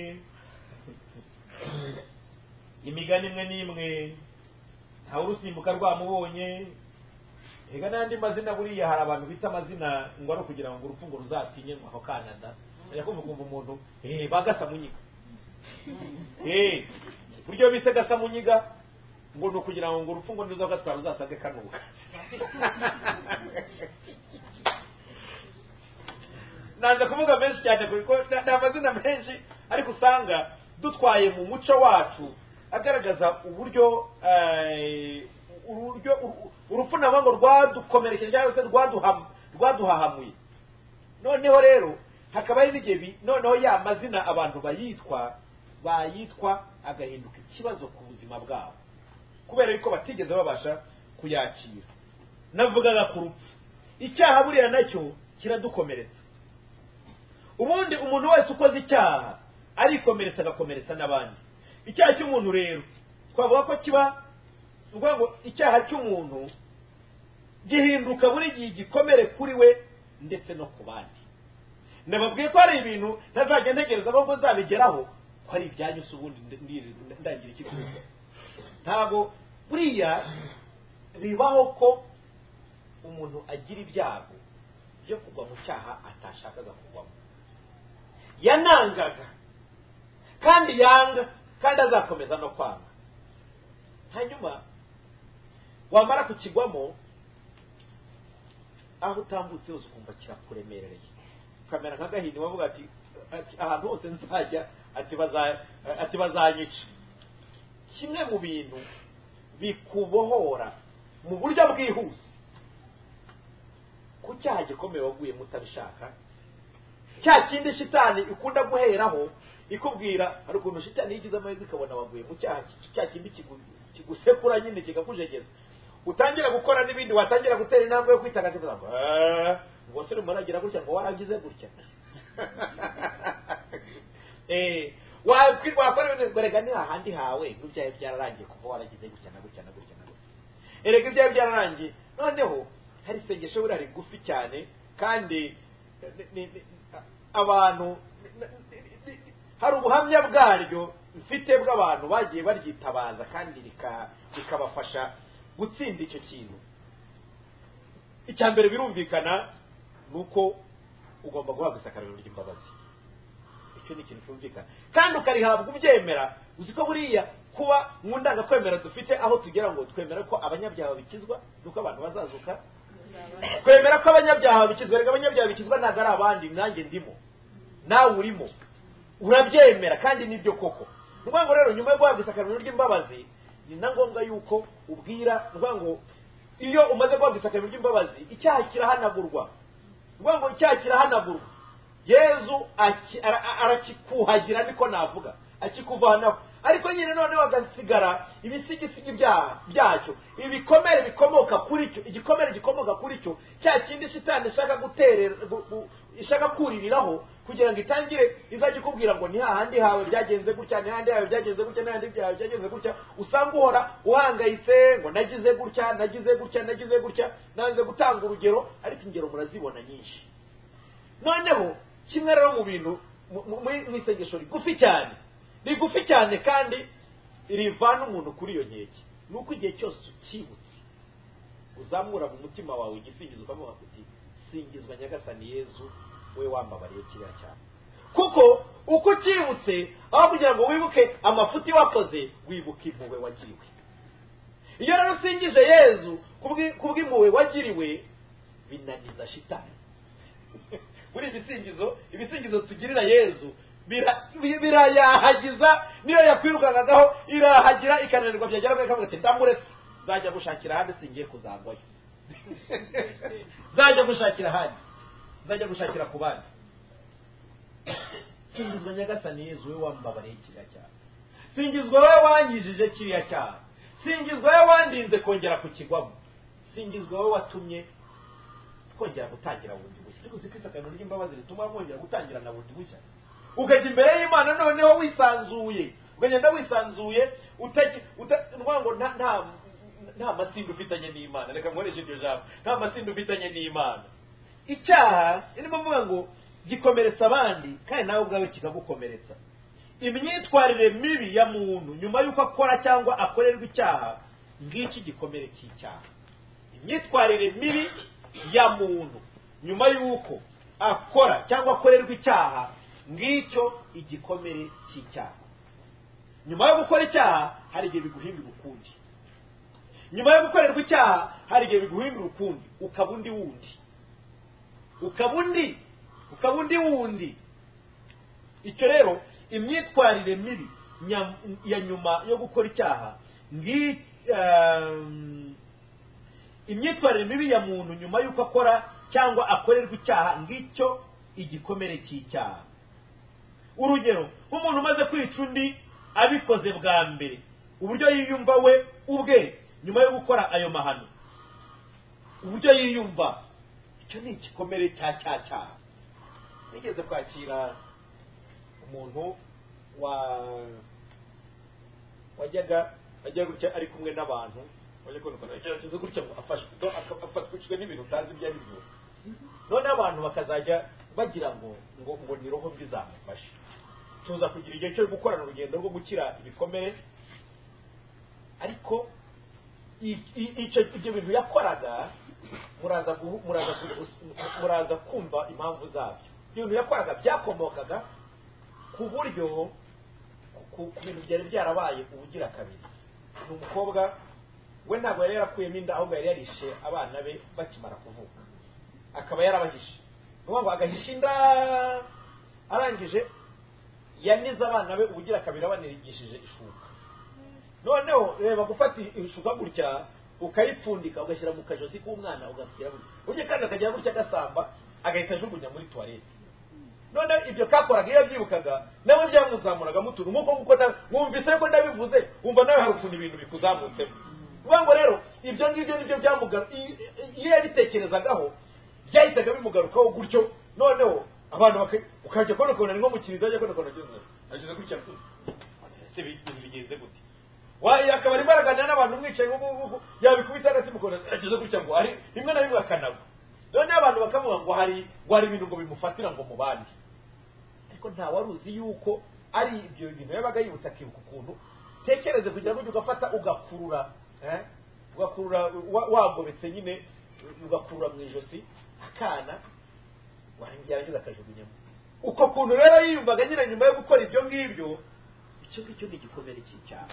Imigani imwe n'imwe ntawe urusimbuka rwamubonye. Ega n'andi mazina, buriya hari abantu bita amazina ngo ari ukugira ngo urupfu ngo ruzatinye ngo aho Kanada, ajya kumva kumva umuntu eh bagasamunyiga. Eh, buryo bise gasamunyiga ngo no kugira ngo urupfu ngo nizo gatwara uzasange kanuka. Nanze kuvuga menshi cyane kuko nta mazina menshi, ariko usanga dutwaye mu muco wacu agaragaza uburyo uburyo urupfu nabo ngo rwadukomerekeje cyangwa se rwaduham rwaduhahamuye. Noneho rero hakaba ari n'igihe noneho ya mazina abantu bayitwa bayitwa agahinduka ikibazo ku buzima bwabo, kubera yuko batigeze babasha kuyakira. Navugaga ku rupfu, icyaha buriya nacyo kiradukomeretsa. Ubundi umuntu wese ukoze icyaha arikomeretsa agakomeretsa n'abandi. Icyaha cy'umuntu rero twavuga ko kiba uvuga ngo icyaha cy'umuntu gihinduka buri gihe gikomere kuri we ndetse no ku bandi. Nababwiye ko hari ibintu ntazajya ntegereza ahubwo nzabigeraho ko ari ibyanyu se ubundi ndagira ikikuza. Ntabwo buriya bibaho ko umuntu agira ibyago byo kugwa mu cyaha atashakaga kugwamo, yanangaga kandi yanga kandi azakomeza no kwanga. Hanyuma wamara kukigwamo, aho utambutse hose ukumva kirakuremerereye, ukamera nk'agahini wavuga ati ahantu hose nzajya ati bazanyica. Kimwe mu bintu bikubohora mu buryo bwihuse ku cyaha gikomeye waguye mutabishaka, cya kindi shitani ikunda guheraho ikubwira hari ukuntu shitani yigize amahirwe ikabona waguye mu cyaha, cya kindi kigusekura nyine kigakujegeza, utangira gukora n'ibindi, watangira gutera intambwe yo kwitagatifuza ngo eh ngo se muragira gutya ngo waragize gutya. Eh wakora ngo rega ni ahandi hawe n'ibyaye byararangiye kuva waragize gutya na gutya na gutya na gutya. Erega ibyaye byararangiye. Noneho hari sengesho buri ari gufi cyane, kandi abantu hari ubuhamya bwaryo mfite bw'abantu bagiye baryitabaza kandi bikabafasha gutsinda icyo kintu. Icya mbere birumvikana nuko ugomba guhabwa isakariro ry'imbabazi. Icyo ni ikintu cyumvikana kandi ukarihabwa ubyemera. Uzi ko buriya kuba mu ndanga kwemera dufite aho tugera ngo twemera ko abanyabyaha bikizwa nuko abantu bazazuka, kwemera ko abanyabyaha bikizwa. Rega abanyabyaha bikizwa ntabwo ari abandi, nanjye ndimo nawe urimo, urabyemera kandi nibyo koko. Nuvuga ngo rero nyuma yo guhabwa isakariro ry'imbabazi ni na ngombwa yuko ubwira, nuvuga ngo iyo umaze guhabwa isakariro ry'imbabazi icyaha kirahanagurwa. Nuvuga ngo icyaha kirahanagurwa, Yezu arakikuhagira niko navuga, akikuvanaho, ariko nyine noneho hagasigara ibisigisigi byacyo, ibikomere bikomoka kuri cyo, igikomere gikomoka kuri cyo, cya kindi shitani ishaka guterera ishaka kuririraho kugira ngo itangire izajye kubwira ngo ni hahandi hawe byagenze gutya, ni hahandi hawe byagenze gutya, ni hahandi hawe byagenze gutya. Usanga uhora uhangayitse ngo nagize gutya nagize gutya nagize gutya. Nanze gutanga urugero, ariko ingero murazibona nyinshi. Noneho kimwe rero mu bintu mu isengesho rigufi cyane rigufi cyane kandi rivana umuntu kuri iyo nkeke, nuko igihe cyose ukibutse uzamura mu mutima wawe igisingizo ukavuga uti singizwa Nyagasani Yezu, we wambabariye kiriya cyane. Kuko uko ukibutse aho kugira ngo wibuke amafuti wakoze, wibuka impuhwe wagiriwe. Iyo rero usingije Yezu kubw'impuhwe wagiriwe, binaniza shitani. Muri ibisingizo ibisingizo tugirira Yezu birayahagiza, niyo yakwirukangagaho irahagira ikananirwa, byagera ko ikavuga ati ndamuretse, zajya gushakira ahandi, singiye kuzagwayo. Zajya gushakira ahandi, zajya gushakira ku bandi. Singizwa Nyagasani Yezu, we wambabariye kiriya cyaha. Singizwa we wanyijije kiriya cyaha. Singizwa we wandinze kongera kukigwamo. Singizwa we watumye kongera gutangira bundi bushya. Ariko zikisakano ry'imbabazi rituma kongera gutangira na bundi bushya. Ukajya imbere y'Imana noneho wisanzuye, ukagenda wisanzuye, utaki ngo nta nta nta matsinda ufitanye n'Imana. Reka nkoreshe iryo jambo, nta matsinda ufitanye n'Imana. Icyaha irimo mvuga ngo gikomeretsa abandi kandi nawe ubwawe kikagukomeretsa. Imyitwarire mibi ya muntu nyuma y'uko akora cyangwa akorerwa icyaha, ngiki gikomere cy'icyaha. Imyitwarire mibi ya muntu nyuma y'uko akora cyangwa akorerwa icyaha, ngicyo igikomere cy'icyaha. Nyuma yo gukora icyaha hari igihe biguhindura ukundi. Nyuma yo gukorerwa icyaha hari igihe biguhindura ukundi, ukaba undi wundi ukaba undi ukaba undi wundi. Icyo rero imyitwarire mibi ya nyuma yo gukora icyaha, ngi imyitwarire mibi ya muntu nyuma y'uko akora cyangwa akorerwa icyaha, ngicyo igikomere cy'icyaha. Urugero, nk'umuntu umaze kwica undi abikoze bwa mbere, uburyo yiyumva we ubwe nyuma yo gukora ayo mahano, uburyo yiyumva, icyo ni igikomere cya cya cyaha. Nigeze kwakira umuntu wa wajyaga ajya gutya ari kumwe n'abantu, wajya kubona icyo gutya afashwe afatwishwe n'ibintu utazi ibyo ari byo. None abantu bakazajya bagira ngo ngo ngo ni roho bizamufashe. Tuza kugira igihe cyo gukorana urugendo rwo gukira ibikomere, ariko icyo ibyo bintu yakoraga muraza muraza muraza kumva impamvu zabyo. Ibintu yakoraga byakomokaga ku buryo ku bintu byari byarabaye ubugira kabiri. Ni umukobwa we ntabwo yari yarakuyemo inda, ahubwo yari yarishe abana be bakimara kuvuka, akaba yarabahishe. Nuko ngo agahisha inda, arangije yanize abana be ubugira kabiri abanirigishije ishuka. Noneho reba gufata ishuka gutya ukayipfundika ugashyira mu kajosi k'umwana ugashyira gutya, uje kandi akagira gutya gasamba agahita ajugunya muri toilette. None ibyo kakoraga iyo byibukaga nawe byamuzamuraga mutuntu nkuko guko mwumvise ko ndabivuze, umva nawe hari ukuntu ibintu bikuzamutsemo. Ngo rero ibyo ngibyo nibyo byamugaruka, iyo yabitekerezagaho byahitaga bimugarukaho gutyo. Noneho abantu ukajya kubona ko nari nko mu kiriza ajya kubona ko nageze ageze gutya se ibintu bigenze gute, wayi akaba ari baraganira n'abantu mwicaye ngo yabikubita agati mukora ageze gutya ngo ari rimwe na rimwe akanago. None abantu bakavuga ngo hari wari ibintu ngo bimufatira ngo mubandi, ariko nta waruzi yuko ari ibyo bintu yabaga yibutsa kibuka ukuntu tekereze kugira ngo ugafata ugakurura eh ugakurura wagobetse nyine ugakurura mu ijosi akana warangira ngiza akajugunyamo. Uko kuntu rero yiyumvaga nyine nyuma yo gukora ibyo ngibyo, icyo ngicyo ni gikomere cy'icyaha.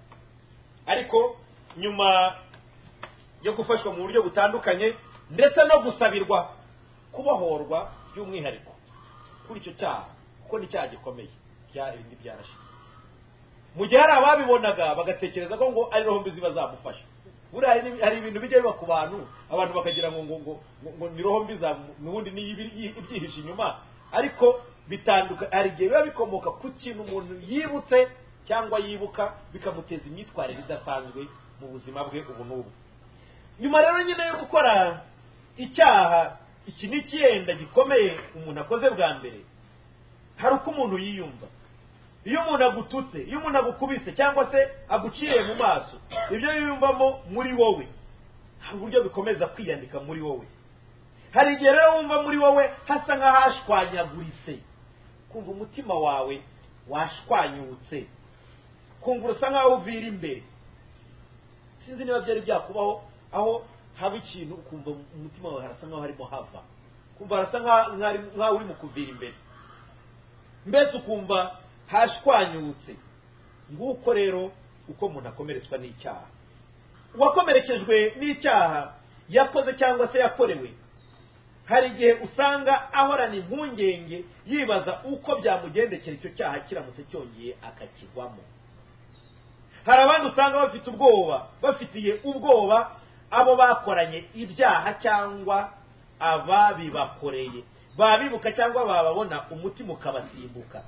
Ariko nyuma yo gufashwa mu buryo butandukanye ndetse no gusabirwa kubohorwa by'umwihariko kuri icyo cyaha, kuko ni cyaha gikomeye, bya ibindi byarashize. Mu gihe hari ababibonaga bagatekereza ko ngo ari roho mbi bazamufasha. Buri hari ibintu bijya biba ku bantu, abantu bakagira ngo ngo ngo ni roho mbi za nubundi ni ibyihishe inyuma, ariko bitanduka. Hari igihe biba bikomoka ku kintu umuntu yibutse cyangwa yibuka bikamuteza imyitwarire idasanzwe mu buzima bwe ubu n'ubu. Nyuma rero nyine yo gukora icyaha iki ni ikiyenda gikomeye umuntu akoze bwa mbere, hari uko umuntu yiyumva. Iyo umuntu agututse, iyo umuntu agukubise cyangwa se aguciye mu maso, ibyo yiyumvamo muri wowe hari uburyo bikomeza kwiyandika muri wowe. Hari igihe rero wumva muri wowe hasa nk'ahashwanyaguritse, kumva umutima wawe washwanyutse, kumva usa nk'aho uvira imbere. Sinzi niba byari byakubaho aho haba ikintu ukumva umutima wawe harasa nk'aho harimo hava, kumva harasa nk'aho uri mu kuvira imbere, mbese ukumva hashwanyutse. Nguko rero uko umuntu akomeretswa n'icyaha. Uwakomerekejwe n'icyaha yakoze cyangwa se yakorewe, hari igihe usanga ahorana impungenge yibaza uko byamugendekera icyo cyaha kiramutse cyongeye akakigwamo. Hari abandi usanga bafite ubwoba, bafitiye ubwoba abo bakoranye ibyaha cyangwa ababibakoreye, babibuka cyangwa bababona umutima ukabasimbuka.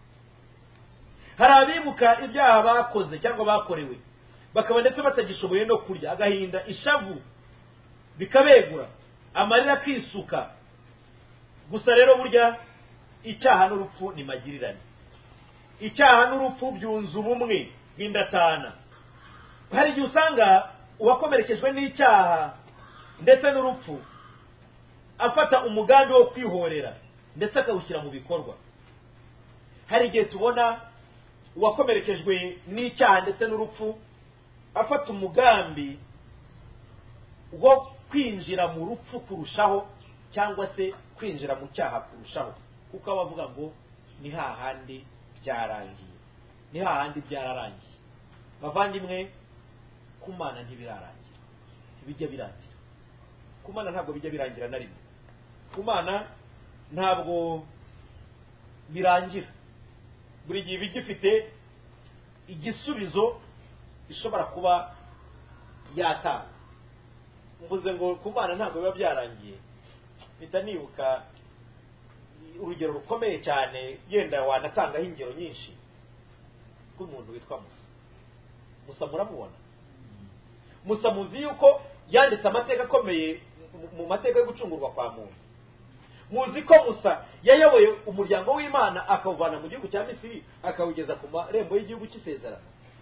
Hari abibuka ibyaha bakoze cyangwa bakorewe bakaba ndetse batagishoboye no kurya, agahinda ishavu bikabegura, amarira akisuka. Gusa rero burya icyaha n'urupfu ni magirirane. Icyaha n'urupfu byunze ubumwe bw'indatana. Hari igihe usanga uwakomerekejwe n'icyaha ndetse n'urupfu afata umugambi wo kwihorera ndetse akawushyira mu bikorwa. Hari igihe tubona uwakomerekejwe n'icyaha ndetse n'urupfu afata umugambi wo kwinjira mu rupfu kurushaho cyangwa se kwinjira mu cyaha kurushaho, kuko abavuga ngo ni hahandi byarangiye, ni hahandi byararangiye. Bavandimwe, kumana ntibirarangira, ntibijya birangira. Kumana ntabwo bijya birangira na rimwe. Kumana ntabwo birangira, buri gihe bigifite igisubizo ishobora kuba yatanga. Mvuze ngo kumana ntabwo biba byarangiye, mpita nibuka urugero rukomeye cyane, yenda wanatangaho ingero nyinshi, rw'umuntu witwa Musa. Musa muramubona? Musa muzi yuko yanditse amateka akomeye mu mateka yo gucungurwa kwa muntu. Muzi ko Musa yayoboye umuryango w'Imana akawuvana mu gihugu cya Misiri akawugeza ku marembo y'igihugu cy'isezerano.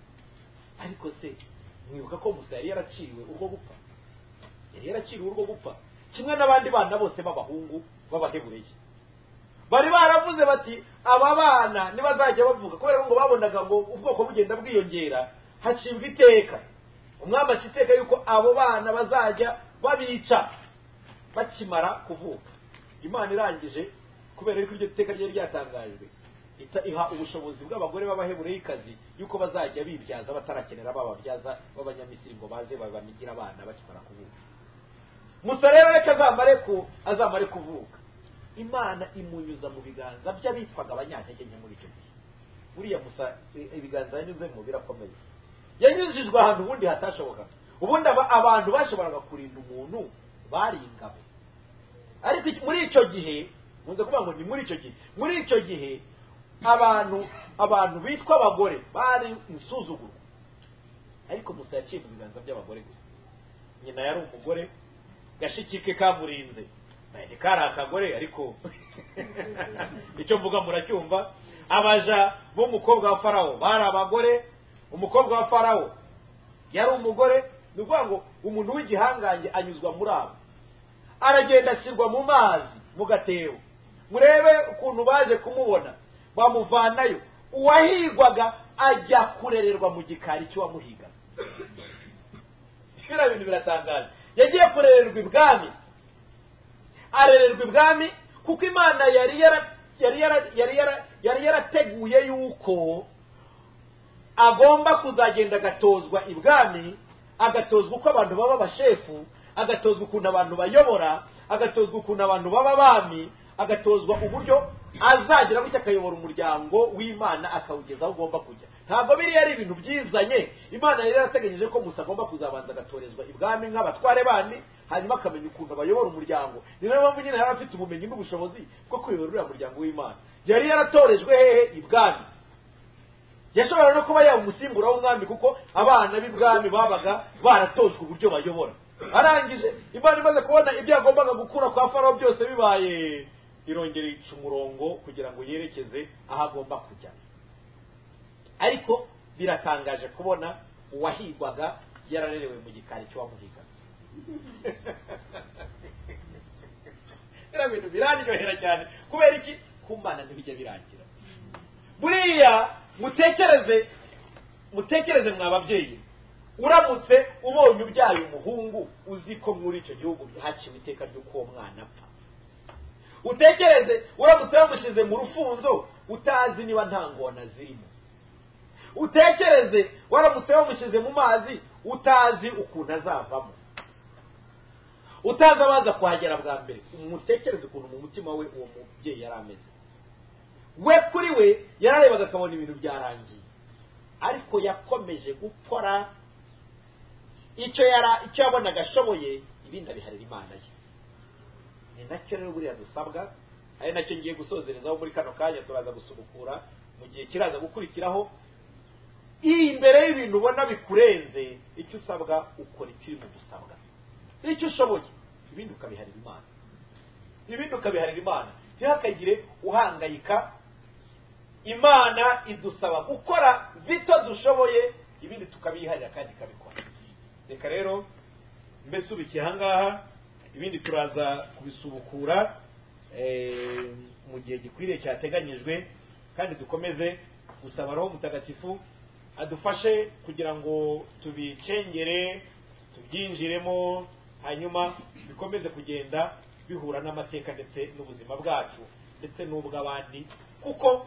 Ariko se mwibuka ko Musa yari yaraciriwe urwo gupfa? Yari yaraciriwe urwo gupfa kimwe n'abandi bana bose b'abahungu b'Abahebureyi. Bari baravuze bati aba bana nibazajya bavuga, kubera ngo babonaga ngo ubwoko bugenda bwiyongera, hacibwa iteka. Umwami akiteka yuko abo bana bazajya babica bakimara kuvuka. Imana irangije, kubera yuko iryo teka ryari ryatangajwe, iha ubushobozi bw'abagore b'Abahebureyikazi yuko bazajya bibyaza batarakenera bababyaza b'Abanyamisiri ngo baze babamigira abana bakimara kuvuka. Musa rero reka azamare ku azamare kuvuka, Imana imunyuza mu biganza by'abitwaga abanyantege nke muri icyo gihe. Buriya Musa ibiganza yanyuzemo birakomeye, yanyujijwe ahantu ubundi hatashoboka. Ubundi abantu bashoboraga kurinda umuntu bari ingabo, ariko muri icyo gihe, muze kuvuga ngo ni muri icyo gihe, muri icyo gihe abantu abantu bitwa abagore bari insuzuguro. Ariko Musa yaciye mu biganza by'abagore gusa. Nyina yari umugore, gashikike kamurinze, naye kari akagore, ariko icyo mvuga muracyumva. Abaja b'umukobwa wa Farawo bari abagore, umukobwa wa Farawo yari umugore. Ni ukuvuga ngo umuntu w'igihangange anyuzwa muri abo, aragenda ashyirwa mu mazi mu gatebo. Murebe ukuntu baje kumubona, bamuvanayo, uwahigwaga ajya kurererwa mu gikari cy'uwamuhiga. Biriya bintu biratangaje. Yagiye kurererwa ibwami, arererwa ibwami kuko Imana yari yara yari yara yari yara yari yarateguye yuko agomba kuzagenda agatozwa ibwami, agatozwa uko abantu baba abashefu, agatozwa ukuntu abantu bayobora, agatozwa ukuntu abantu baba abami, agatozwa uburyo azagira gutya akayobora umuryango w'Imana akawugeza aho ugomba kujya. Ntabwo biri ari ibintu byizanye. Imana yari yarateganyije ko Musa agomba kuzabanza agatorezwa ibwami nk'abatware bandi, hanyuma akamenya ukuntu bayobora umuryango. Ni nayo mpamvu nyine yari afite ubumenyi n'ubushobozi bwo kuyobora uriya muryango w'Imana. Yari yaratorejwe hehe? Ibwami. yashobora no kuba yaba umusimbura w'umwami kuko abana b'ibwami babaga baratojwe uburyo bayobora. Arangije Imana imaze kubona ibyo yagombaga gukura kwa Farawo byose bibaye, irongera ica umurongo kugira ngo yerekeze aho agomba kujya. Ariko biratangaje kubona uwahigwaga yararerewe mu gikari cy'uwamuhiga. Era bintu biranyohera cyane. Kubera iki? Kumana ntibijya birangira. Buriya mutekereze mutekereze mwababyeyi, uramutse ubonye ubyaye umuhungu uzi ko muri icyo gihugu haciwe iteka ry'uko uwo mwana apfa. Utekereze uramutse bamushyize mu rufunzo utazi niba nta ngona zirimo. Utekereze waramutse bamushyize mu mazi utazi ukuntu azavamo, utazi abaza kuhagera bwa mbere. Umutekereze ukuntu mu mutima we uwo mubyeyi yari ameze. We kuri we yararebaga akabona ibintu byarangiye, ariko yakomeje gukora icyo yara icyo yabonaga ashoboye, ibindi abiharira Imana ye. Ni nacyo rero buriya dusabwa, ari nacyo ngiye gusozerezaho muri kano kanya. Turaza gusubukura mu gihe kiraza gukurikiraho. Imbere y'ibintu ubona bikurenze, icyo usabwa ukora ikiri mu gusabwa, icyo ushoboye, ibindi ukabiharira Imana, ibindi ukabiharira Imana. Ntihakagire uhangayika. Imana idusaba gukora bito dushoboye, ibindi tukabiharira kandi ikabikora. Reka rero mbese ubikiye ahangaha, ibindi turaza kubisubukura mu gihe gikwiriye cyateganyijwe, kandi dukomeze gusaba Roho Mutagatifu adufashe kugira ngo tubicengere, tubyinjiremo, hanyuma bikomeze kugenda bihura n'amateka ndetse n'ubuzima bwacu ndetse n'ubw'abandi, kuko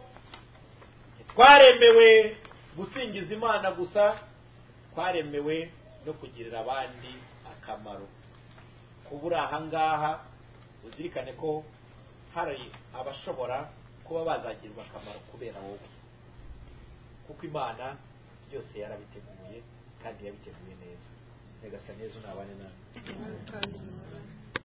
twaremewe gusingiza Imana gusa, twaremewe no kugirira abandi akamaro. Kubura ahangaha uzirikane ko hari abashobora kuba bazagirwa akamaro kubera wowe, kuko Imana byose yarabiteguye kandi yabiteguye neza. Nyagasani Yezu nabane nawe.